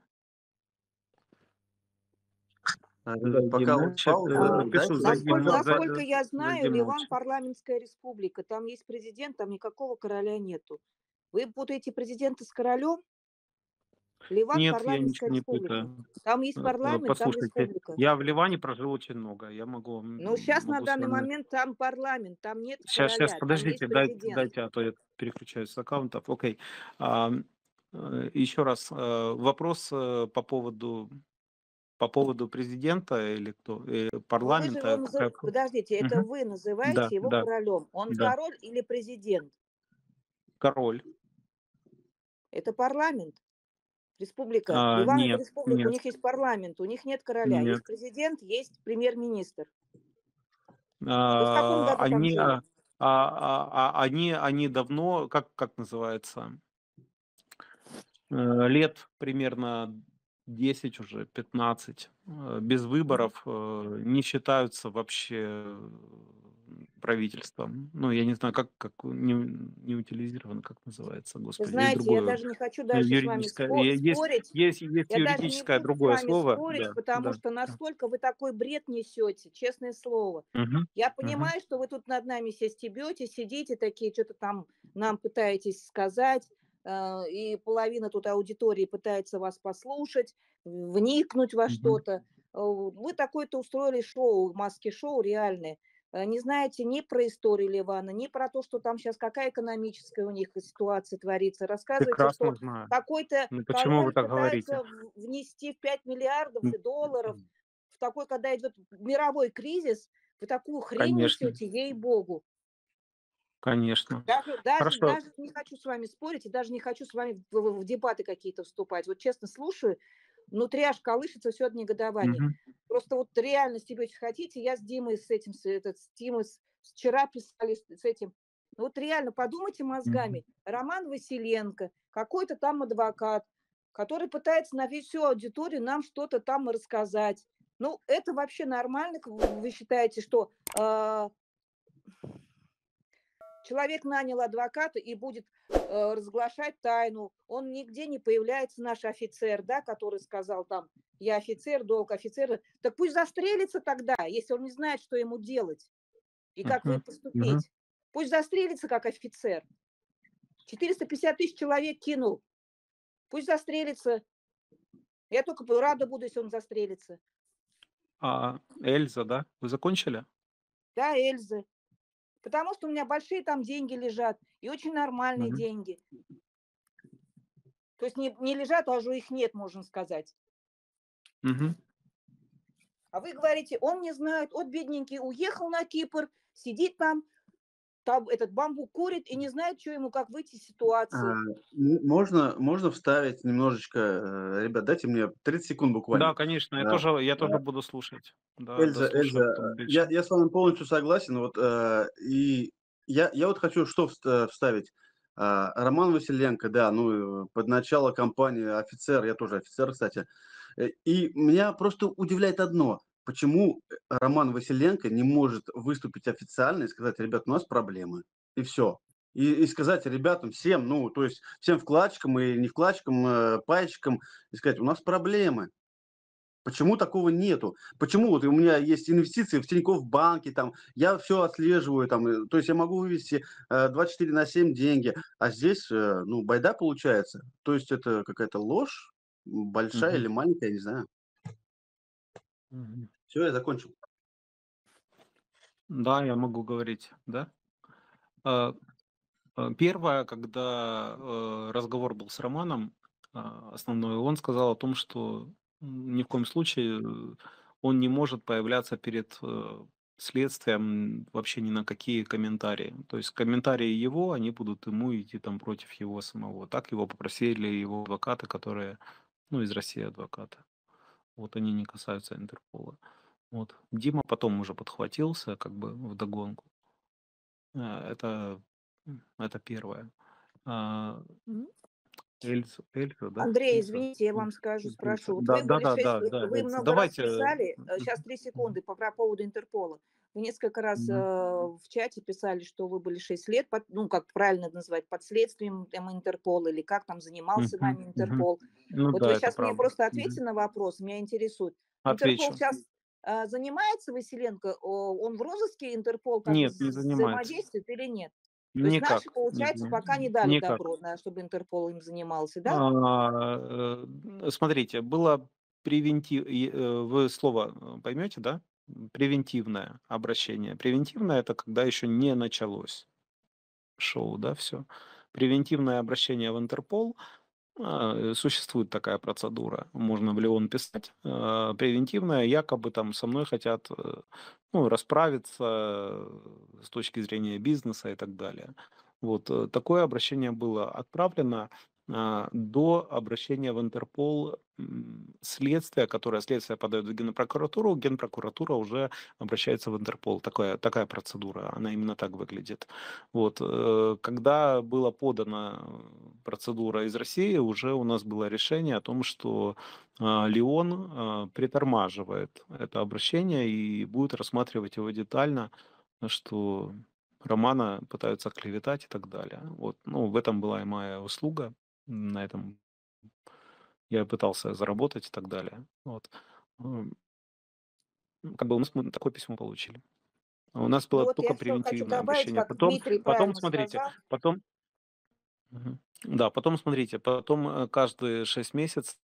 Пока он паузу, пишу Насколько я знаю, Димовича. Ливан парламентская республика. Там есть президент, там никакого короля нету. Вы путаете президента с королем? Ливан Нет, я парламентская ничего не республика. путаю. Там есть парламент, там Послушайте, республика. я в Ливане прожил очень много. Я могу. Но сейчас на могу с данный вами- момент там парламент, там нет Сейчас, короля, там подождите, есть президент. дайте, а то я переключаюсь с аккаунтов. Окей. Еще раз, вопрос по поводу по поводу президента или кто? Но вы же его Парламента? Подождите, это Мгм. вы Да, называете его да, королем. Он да. король или президент? Король. Это парламент. Республика. Ливановская Нет, республика, у нет, них есть парламент, у них нет короля. нет. Есть президент, есть премьер-министр. Вы в каком году там Они, жили? они давно, как называется, лет примерно 10 уже, 15, без выборов не считаются вообще правительством. Ну, я не знаю, как не утилизировано, как называется, Вы господи. Есть знаете, я другое даже не хочу дальше с вами юридическое, спорить. есть Я даже не юридическое буду с другое вами слово. спорить, Да, потому да, что да. настолько вы такой бред несете, честное слово. Мгм, Я мгм. понимаю, что вы тут над нами все стебете, сидите такие, что-то там нам пытаетесь сказать, и половина тут аудитории пытается вас послушать, вникнуть во Мгм. что-то. Вы такое-то устроили шоу, маски-шоу реальное. Не знаете ни про историю Ливана, ни про то, что там сейчас какая экономическая у них ситуация творится. Рассказываете, что Прекрасно знаю. какой-то Ну почему вы король так говорите? пытается внести в 5 миллиардов М, долларов в такой, когда идет мировой кризис, вы такую хрень Конечно, несете, ей-богу. конечно. Даже Хорошо. не хочу с вами спорить и даже не хочу с вами в дебаты какие-то вступать. Вот честно слушаю, внутри аж колышется все от негодования. Мгм, Просто вот реально стебеть хотите, я с Димой с этим, с Тимой вчера писали с этим. Ну вот реально подумайте мгм. мозгами. Роман Василенко, какой-то там адвокат, который пытается на всю аудиторию нам что-то там рассказать. Ну, это вообще нормально, вы считаете, что человек нанял адвоката и будет разглашать тайну. Он нигде не появляется, наш офицер, да, который сказал там, я офицер, долг офицера. Так пусть застрелится тогда, если он не знает, что ему делать и как Мгм, мгм. поступить. Пусть застрелится как офицер. 450 тысяч человек кинул. Пусть застрелится. Я только рада буду, если он застрелится. Эльза, да? Вы закончили? Да, Эльза. Потому что у меня большие там деньги лежат. И очень нормальные Мгм. деньги. То есть не лежат, а уже их нет, можно сказать. Мгм. А вы говорите, он не знает, вот бедненький уехал на Кипр, сидит там этот бамбук курит и не знает, что ему, как выйти из ситуации. Можно вставить немножечко, ребят, дайте мне 30 секунд Да, буквально. конечно, я А, тоже буду слушать. Да, Эльза, дослушаю потом я, дальше. я с вами полностью согласен. Вот, и я вот хочу что вставить. Роман Василенко, да, ну, под начало кампании офицер, я тоже офицер, кстати. И меня просто удивляет одно. Почему Роман Василенко не может выступить официально и сказать, ребят, у нас проблемы. И все. И сказать ребятам, всем, ну, то есть всем вкладчикам и не вкладчикам, пайщикам, и сказать, у нас проблемы. Почему такого нету? Почему вот у меня есть инвестиции в Тинькофф банке, там, я все отслеживаю, там, то есть я могу вывести 24/7 деньги, а здесь, ну, байда получается. То есть это какая-то ложь, большая Мгм. или маленькая, я не знаю. Мгм. Все, я закончил. Да, я могу говорить, да? А, Первое, когда разговор был с Романом, основной, он сказал о том, что ни в коем случае он не может появляться перед следствием вообще ни на какие комментарии. То есть комментарии его, они будут ему идти там против его самого. Так его попросили его адвокаты, которые, ну, из России адвокаты. Вот они не касаются Интерпола. Вот. Дима потом уже подхватился, как бы вдогонку. Это, это первое. М, Эльза, да? Андрей, Эльза. извините, я вам спрошу. Вот Да, вы да, были да, 6 да, лет, да, вы Эльза. много раз Давайте. писали, сейчас 3 секунды по поводу Интерпола. Вы несколько раз в чате писали, что вы были 6 лет, ну, как правильно называть, под следствием Интерпола, или как там занимался вами Интерпол. Ну Вот да, вы это сейчас мне правда. просто ответьте на вопрос, меня интересует. Интерпол Отвечу. сейчас занимается Василенко, он в розыске, Интерпол как бы Нет, не занимается. взаимодействует или нет? То есть Никак. наши, получается, пока не дали Никак. добро, чтобы Интерпол им занимался, да? Смотрите, было вы слово поймете, да? Превентивное обращение. Превентивное это когда еще не началось шоу, да, все. Превентивное обращение в Интерпол Существует такая процедура. Можно в Леон писать. Превентивная, якобы там со мной хотят ну, расправиться с точки зрения бизнеса и так далее. Вот такое обращение было отправлено до обращения в Интерпол следствия, которое следствие подает в Генпрокуратуру, Генпрокуратура уже обращается в Интерпол. Такая процедура, она именно так выглядит. Вот, когда была подана процедура из России, уже у нас было решение о том, что Леон притормаживает это обращение и будет рассматривать его детально, что Романа пытаются клеветать и так далее. Вот, ну, в этом была и моя услуга, на этом я пытался заработать и так далее. Вот. Как бы мы такое письмо получили. У нас Ну было вот только я что хочу превентивное добавить, обращение. как Дмитрий Потом правильно смотрите, сказал. Да, потом смотрите, потом каждые 6 месяцев,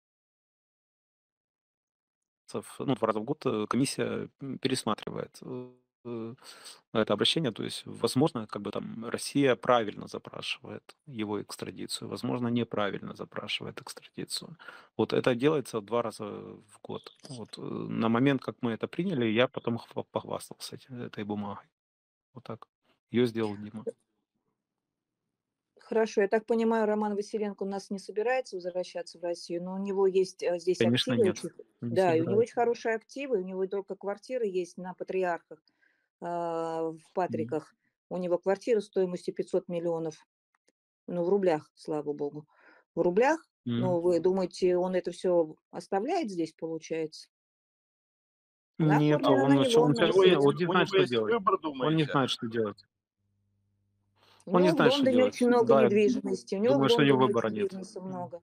ну, 2 раза в год комиссия пересматривает это обращение. То есть, возможно, как бы там Россия правильно запрашивает его экстрадицию, возможно, неправильно запрашивает экстрадицию. Вот это делается 2 раза в год. Вот на момент, как мы это приняли, я потом похвастался этой бумагой. Вот так. Ее сделал Дима. Хорошо, я так понимаю, Роман Василенко у нас не собирается возвращаться в Россию, но у него есть здесь Конечно, активы. нет. Не Да, и у него собираюсь. очень хорошие активы, у него только квартира есть на Патриархах в Патриках. У него квартира стоимостью 500 миллионов, ну, в рублях, слава богу. В рублях? Ну, вы думаете, он это все оставляет здесь, получается? Она Нет, оформлена на он него, он на он не Василенко. знает, что есть делать. выбор, Он не думаете? знает, что делать. У Он не него в знает, что Лондоне делать. очень много Да, я недвижимости, у него в думаю, что у него Лондоне выбора очень нет. бизнеса много.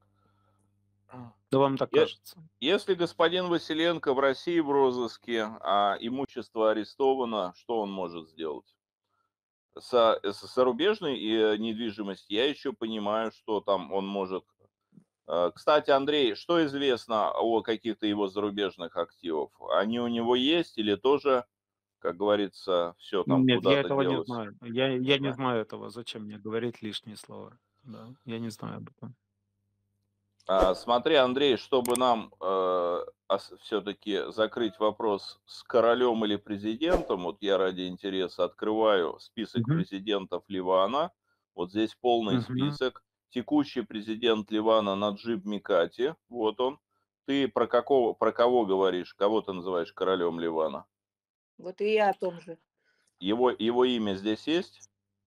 Да вам так Е- кажется. Если господин Василенко в России в розыске, а имущество арестовано, что он может сделать? С зарубежной недвижимостью я еще понимаю, что там он может. Кстати, Андрей, что известно о каких-то его зарубежных активах? Они у него есть или тоже, как говорится, все там Нет, я куда-то этого не делось? знаю. Не Я не знаю. знаю этого. Зачем мне говорить лишние слова? Да, я не знаю об этом. Смотри, Андрей, чтобы нам все-таки закрыть вопрос с королем или президентом, вот я ради интереса открываю список Мгм. президентов Ливана. Вот здесь полный Мгм. список. Текущий президент Ливана Наджиб Микати, вот он. Ты про кого говоришь? Кого ты называешь королем Ливана? Вот и я о том же. Его имя здесь есть?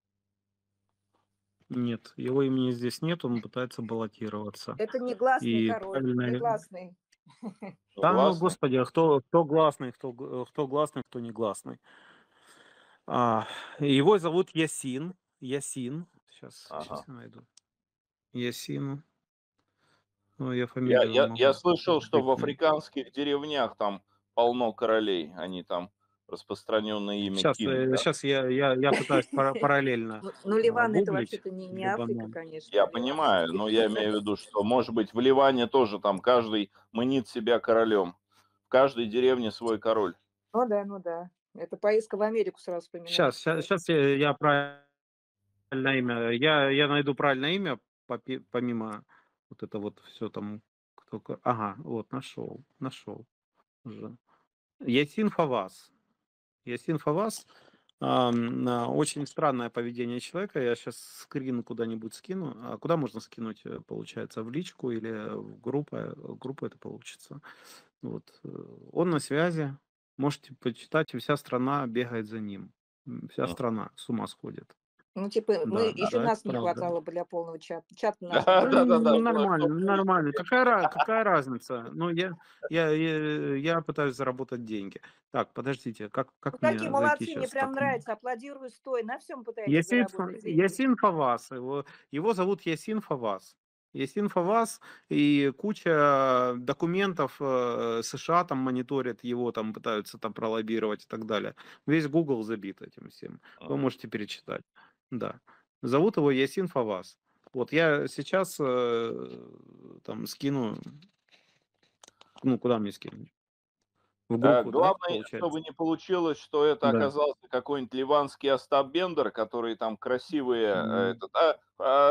Нет, его имени здесь нет, он пытается баллотироваться. Это негласный И король, правильно. негласный. Да, ну, Негласный? господи, а кто гласный, кто гласный, кто негласный. Его зовут Ясин. Ясин. Сейчас Ага. я найду. Ясин. Ну, я Я, фамилию я, я могу слышал, что в выкинуть. африканских деревнях там полно королей, они там распространенное имя Кинг, да? Сейчас я пытаюсь параллельно Ну, Ливан это гуглить вообще-то не Африка, Лебанон. конечно. Я Ливан понимаю, но я имею в виду, что, может быть, в Ливане тоже там каждый мнит себя королем. В каждой деревне свой король. Ну да. Это поездка в Америку сразу вспоминается. Сейчас я правильное имя. Я найду правильное имя, помимо вот это вот все там. Ага, вот, нашел уже. Ясин Фаваз. Ясин Фаваз. Очень странное поведение человека. Я сейчас скрин куда-нибудь скину. А куда можно скинуть, получается, в личку или в группу? В группу это получится. Вот. Он на связи. Можете почитать, и вся страна бегает за ним. Вся страна с ума сходит. Ну, типа, Да, еще это нас не правда. хватало бы для полного чата. Чат нас Да, не да, да. Нормально. Какая разница? Ну, я пытаюсь заработать деньги. Так, подождите, как Ну, мне какие зайти молодцы, мне сейчас? прям Так, нравится. Аплодирую стоя. На всем пытаетесь заработать деньги. Ясин Фаваз. Его зовут Ясин Фаваз. Ясин Фаваз, и куча документов США там мониторят его, там пытаются там пролоббировать и так далее. Весь Google забит этим всем. Вы можете перечитать. Да. Зовут его Ясин Фаваз. Вот я сейчас там скину. Ну, куда мне скинуть? В группу, да, Главное, получается? чтобы не получилось, что это Да. оказался какой-нибудь ливанский Остап Бендер, который там красивые... Мгм.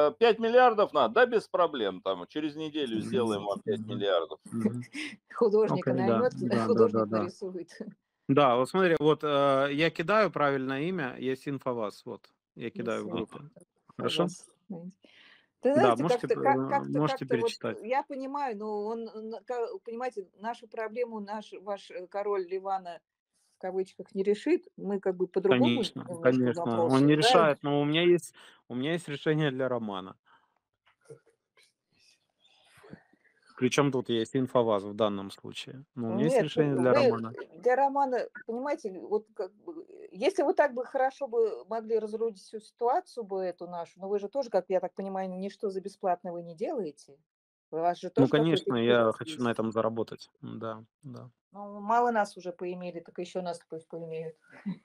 5 миллиардов надо, да, без проблем, там, через неделю сделаем вам 5 миллиардов. Художника Окей, да, наймет, да, художник да. нарисует. Да, вот смотри, вот я кидаю правильное имя, есть Инфоваз, вот, я кидаю в группу. Хорошо? Ты Да, знаете, можете, можете как-то вот, перечитать. я понимаю, но понимаете, нашу проблему ваш король Ливана в кавычках не решит, мы как бы по-другому Конечно, немножко конечно, вопрос он не считаем. решает, но у меня есть решение для Романа. Причем тут есть Инфоваз в данном случае. Ну, у меня есть Нет, решение для Романа. для Романа, понимаете, вот как бы, если вы так бы хорошо бы могли разрулить всю ситуацию бы эту нашу, но вы же тоже, как я так понимаю, ничто за бесплатно вы не делаете. У вас же Ну, тоже какой-то конечно, я интерес хочу на есть. этом заработать. Да, да. Ну, мало нас уже поимели, так еще нас пусть поимеют.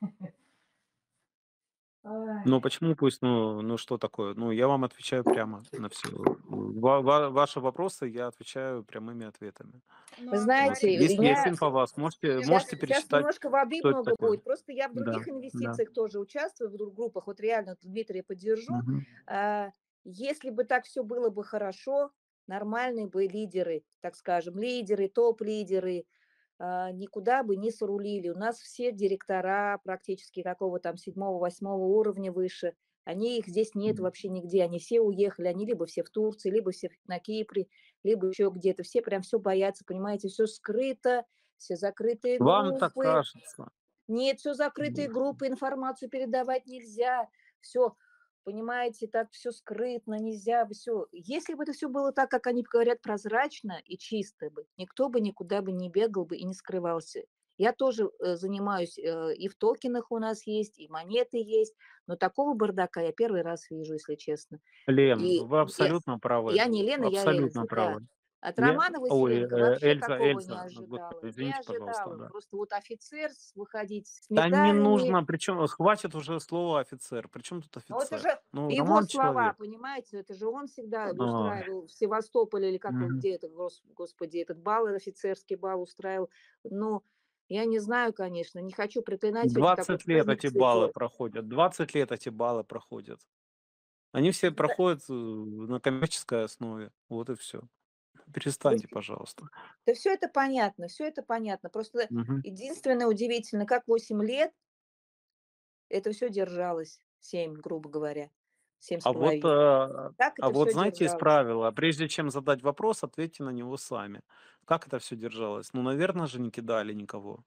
Ну, почему пусть, ну что такое? Ну, я вам отвечаю прямо на все. Ваши вопросы я отвечаю прямыми ответами. Вы Вот. знаете, Есть Инфоваз, можете сейчас перечитать, немножко воды что это много такое. будет. Просто я в других Да, инвестициях тоже участвую, в группах. Вот реально Дмитрия поддержу. Мгм. Если бы так все было бы хорошо, нормальные бы лидеры, так скажем, лидеры, топ-лидеры, никуда бы не срулили. У нас все директора практически какого там 7-8 уровня выше, их здесь нет вообще нигде, они все уехали, они либо все в Турции, либо все на Кипре, либо еще где-то, все прям все боятся, понимаете, все скрыто, все закрытые Вам так группы. кажется. Нет, все закрытые группы, информацию передавать нельзя, все, понимаете, так все скрытно, нельзя, все. Если бы это все было так, как они говорят, прозрачно и чисто бы, никто бы никуда бы не бегал бы и не скрывался. Я тоже занимаюсь, и в токенах у нас есть, и монеты есть, но такого бардака я первый раз вижу, если честно. Лен, И вы абсолютно правы. я не Лена, я Абсолютно Эльза, да. правы. От Ой, Романа Василенко вообще такого не Эльза, ожидала. господи, Не извините, пожалуйста, ожидала. да. Просто вот офицер выходить с Да не медалями. нужно, причем хватит уже слова офицер. Причем тут Ну, это офицер? же Ну, его Роман слова, человек. понимаете? Это же он всегда Ой, устраивал в Севастополе, или как, мгм. где это, господи, этот бал, офицерский бал устраивал. Ну, я не знаю, конечно, не хочу проклинать сегодня такой 20 лет праздник эти баллы святой. проходят. 20 лет эти баллы проходят. Они все проходят на коммерческой основе. Вот и все. Перестаньте, пожалуйста. Да все это понятно, все это понятно. Просто Мгм. единственное удивительно, как 8 лет это все держалось, 7, грубо говоря, 7 с А вот, половиной. Как это все знаете, из держалось? правила, прежде чем задать вопрос, ответьте на него сами. Как это все держалось? Ну, наверное же, не кидали никого.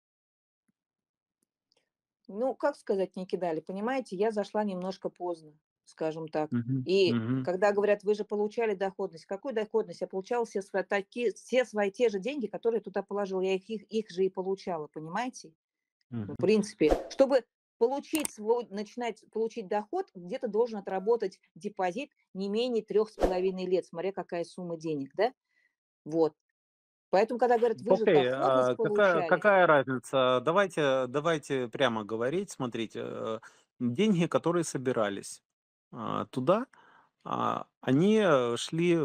Ну, как сказать, не кидали, понимаете, я зашла немножко поздно, скажем так. Мгм. И Мгм. когда говорят, вы же получали доходность, какую доходность? Я получала все свои те же деньги, которые туда положила, я их же и получала, понимаете? Ну, Мгм. в принципе, чтобы начинать получить доход, где-то должен отработать депозит не менее 3,5 лет, смотря какая сумма денег, да? Вот. Поэтому, когда говорят, вы же Окей, доходность получали, какая разница? Давайте прямо говорить. Смотрите, деньги, которые собирались туда, они шли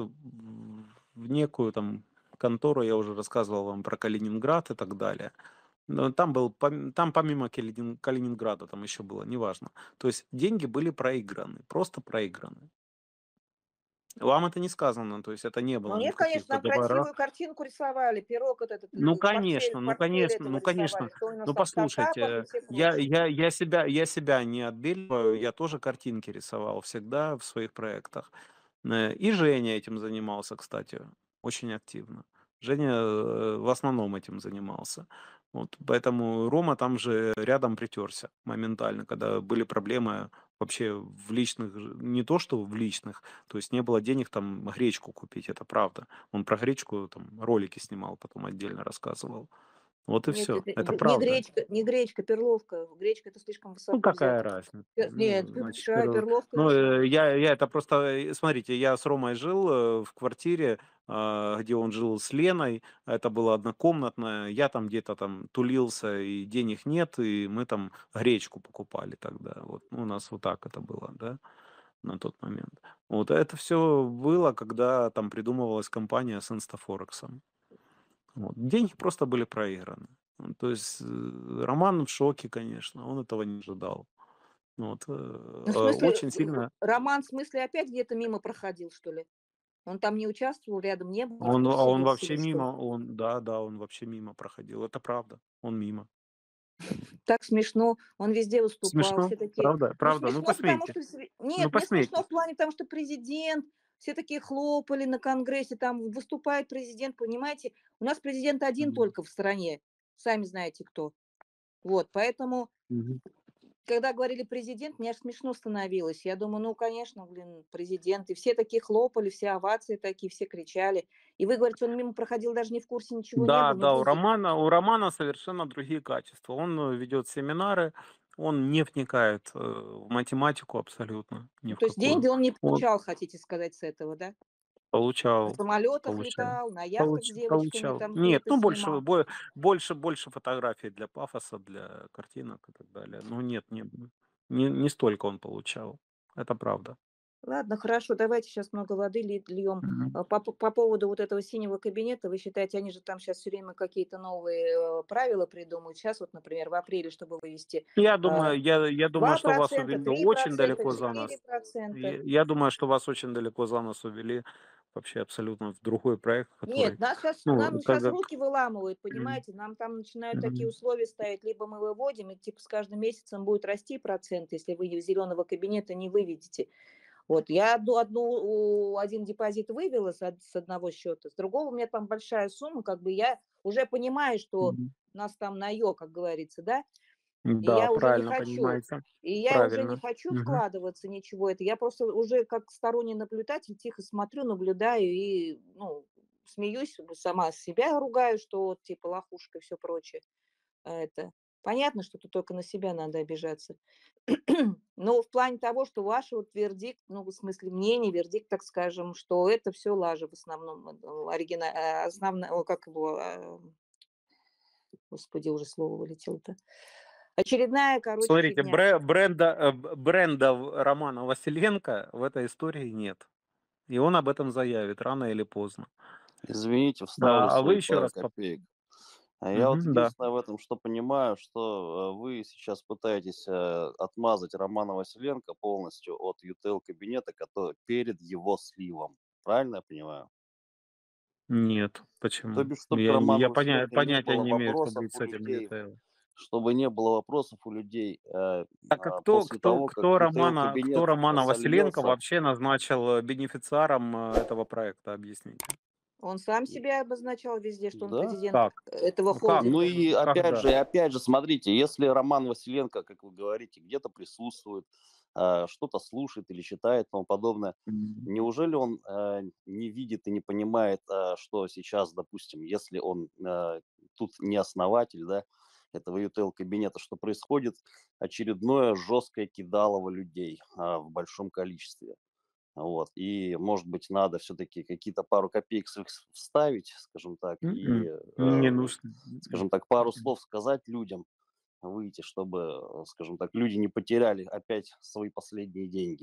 в некую там контору, я уже рассказывал вам про Калининград и так далее. Но там помимо Калининграда там еще было, неважно. То есть деньги были проиграны, просто проиграны. Вам это не сказано, то есть это не ну было ни нет, в конечно, каких-то нам договорах. красивую картинку рисовали, пирог этот, Ну, портфель, конечно, ну, портфель конечно, этого ну, конечно. рисовали, что у нас Ну, там в стартапах и послушайте, все прочее. я себя не отбеливаю, я тоже картинки рисовал всегда в своих проектах. И Женя этим занимался, кстати, очень активно. Женя в основном этим занимался. Вот, поэтому Рома там же рядом притерся моментально, когда были проблемы вообще в личных, не то что в личных, то есть не было денег там гречку купить, это правда. Он про гречку там ролики снимал, потом отдельно рассказывал. Вот и Нет, все. это Это не правда. гречка, не гречка, перловка. Гречка это слишком Ну, высоко какая взято. разница? Нет, Ну, значит, перловка ну, еще. я это просто, смотрите, я с Ромой жил в квартире, где он жил с Леной, это было однокомнатное, я там где-то там тулился, и денег нет, и мы там гречку покупали тогда. Вот, ну, у нас вот так это было, да, на тот момент. Вот это все было, когда там придумывалась компания с Инстафорексом. Вот. Деньги просто были проиграны. То есть Роман в шоке, конечно, он этого не ожидал. Вот, Ну, в смысле, очень сильно. Роман, в смысле, опять где-то мимо проходил, что ли? Он там не участвовал, рядом не был, в Он курсе вообще или что? мимо, да, он вообще мимо проходил. Это правда. Он мимо. Так смешно, он везде выступал, Смешно, все такие... правда, Ну, правда. Ну, смешно, потому посмейте. что... Ну, Нет, не смешно посмейте. в плане, потому что президент, все такие хлопали на Конгрессе, там выступает президент, понимаете? У нас президент один Мгм. только в стране, сами знаете кто. Вот, поэтому, Мгм. когда говорили президент, мне аж смешно становилось. Я думаю, ну, конечно, блин, президент. И все такие хлопали, все овации такие, все кричали. И вы говорите, он мимо проходил, даже не в курсе, ничего не Да, был, не да, у будет. Романа совершенно другие качества. Он ведет семинары, он не вникает в математику абсолютно ни Ну, в то есть деньги какую. он не Он получал, хотите сказать, с этого, да? На получал, самолетах получал, летал, на яхтах с девочками, получал. там Нет, клипы ну снимал. больше фотографий для пафоса, для картинок и так далее. Ну нет, не столько он получал. Это правда. Ладно, хорошо, давайте сейчас много воды льем. Мгм. По поводу вот этого синего кабинета, вы считаете, они же там сейчас все время какие-то новые правила придумают? Сейчас вот, например, в апреле, чтобы вывести Я думаю, я думаю, что вас 2%, увели очень 3%, далеко за нос. 4%. Я думаю, что вас очень далеко за нос увели вообще абсолютно в другой проект, Нет, который, нам ну, сейчас как... руки выламывают, М, понимаете? Нам там начинают такие м, условия ставить, либо мы выводим, и типа с каждым месяцем будет расти процент, если вы из зеленого кабинета не выведете. Вот, я один депозит вывела с одного счета, с другого у меня там большая сумма, как бы я уже понимаю, что м. нас там наё, как говорится, да, и Да, я уже не правильно хочу. понимаете. И я уже не Правильно. хочу Мгм. вкладываться ничего это. Я просто уже как сторонний наблюдатель тихо смотрю, наблюдаю и, ну, смеюсь, сама себя ругаю, что вот типа лохушка и все прочее. Это понятно, что тут только на себя надо обижаться. Но в плане того, что ваш вот вердикт, ну, в смысле мнение, вердикт, так скажем, что это все лажа в основном, основная, как его, господи, уже слово вылетело-то. Очередная, короче, Смотрите, фигня. бренда Романа Василенко в этой истории нет. И он об этом заявит рано или поздно. Извините, вставлю Да, а вы свои еще пару раз... копеек. А я вот Да. единственное в этом, что понимаю, что вы сейчас пытаетесь отмазать Романа Василенко полностью от UTL кабинета, который перед его сливом. Правильно я понимаю? Нет, То почему? бишь, чтобы к Роману Я Василенко не понятия было не имею, что вопросов будет с у этим людей, UTL. чтобы не было вопросов у людей Так а после того, как кто UTL Романа кабинет Василенко сольется. вообще назначил бенефициаром этого проекта? Объясните. Он сам себя обозначал везде, что он Да. президент Как? этого Как? Ну холдинга. и Когда? опять же, смотрите, если Роман Василенко, как вы говорите, где-то присутствует, что-то слушает или читает и тому подобное, М. неужели он не видит и не понимает, что сейчас, допустим, если он тут не основатель, да, этого UTL кабинета, что происходит очередное жесткое кидалово людей в большом количестве. Вот. И, может быть, надо все-таки какие-то пару копеек своих вставить, скажем так, и, Не нужно. скажем так, пару слов сказать людям, выйти, чтобы, скажем так, люди не потеряли опять свои последние деньги.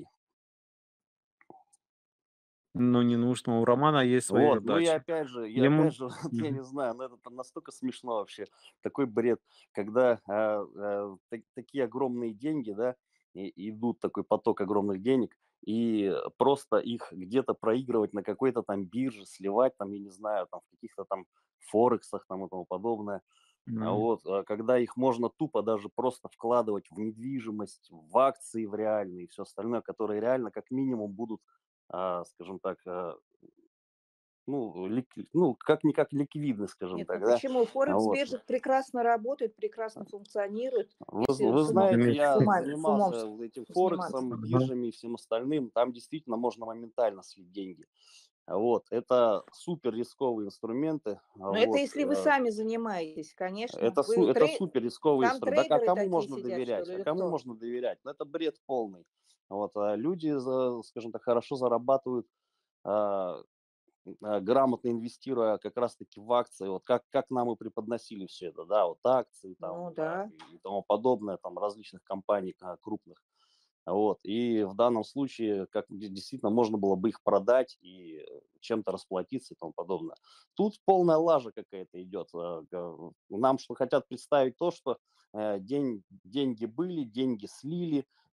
Ну, не нужно. У Романа есть свои Вот, ну и задачи. опять же, Ему... вот я не знаю, но это там настолько смешно вообще, такой бред, когда такие огромные деньги, да, идут такой поток огромных денег, и просто их где-то проигрывать на какой-то там бирже, сливать там, я не знаю, там в каких-то там форексах там и тому подобное. Вот, когда их можно тупо даже просто вкладывать в недвижимость, в акции, в реальные и все остальное, которые реально как минимум будут, скажем так, ну, как-никак ликвидны, скажем Нет, ну так, да. почему? Форекс Вот. биржа прекрасно работает, прекрасно функционирует, если Вы знаете, я умом занимался вот этим заниматься. Форексом, биржами и всем остальным. Там действительно можно моментально слить деньги. Вот. Это супер рисковые инструменты. Но это Вот. если вы сами занимаетесь, конечно. Это супер рисковые Там инструменты. А трейдеры кому такие можно сидят, что доверять? ли, А или кому кто? можно доверять? Ну, это бред полный. Вот. А люди, скажем так, хорошо зарабатывают, а, грамотно инвестируя как раз-таки в акции, вот как нам и преподносили все это, да, вот акции там Ну да. и тому подобное, там различных компаний крупных. Вот. И в данном случае как действительно можно было бы их продать и чем-то расплатиться и тому подобное. Тут полная лажа какая-то идет. Нам что хотят представить то, что деньги были, деньги слили,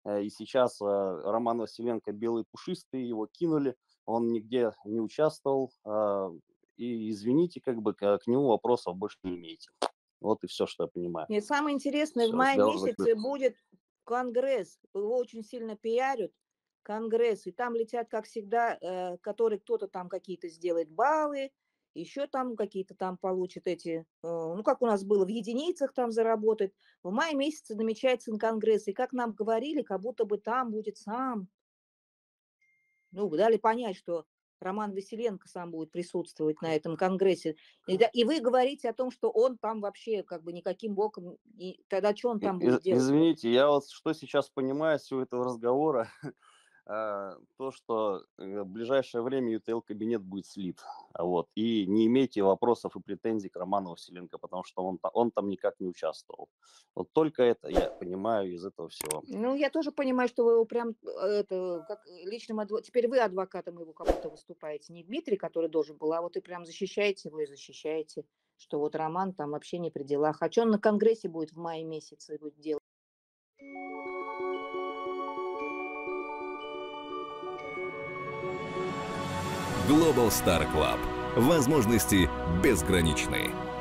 И сейчас Роман Василенко белый пушистый, его кинули, он нигде не участвовал. И извините, как бы к нему вопросов больше не имеете. Вот и все, что я понимаю. Нет, самое интересное, в мае месяце будет конгресс. Его очень сильно пиарят. Конгресс. И там летят, как всегда, который кто-то там какие-то сделает баллы, еще там какие-то там получат эти, ну, как у нас было, в единицах там заработать. В мае месяце намечается конгресс. И как нам говорили, как будто бы там будет сам. Ну, дали понять, что Роман Василенко сам будет присутствовать на этом конгрессе. И вы говорите о том, что он там вообще как бы никаким боком, тогда что он там будет делать? Извините, я вот что сейчас понимаю из всего этого разговора, то, что в ближайшее время ЮТЛ-кабинет будет слит. Вот. И не имейте вопросов и претензий к Роману Василенко, потому что он там никак не участвовал. Вот только это я понимаю из этого всего. Ну, я тоже понимаю, что вы его прям, это, как личным адвокатом, теперь вы адвокатом его как будто выступаете, не Дмитрий, который должен был, а вот и прям защищаете его и защищаете, что вот Роман там вообще не при делах. А что он на конгрессе будет в мае месяце будет делать? Global Star Club. Возможности безграничны.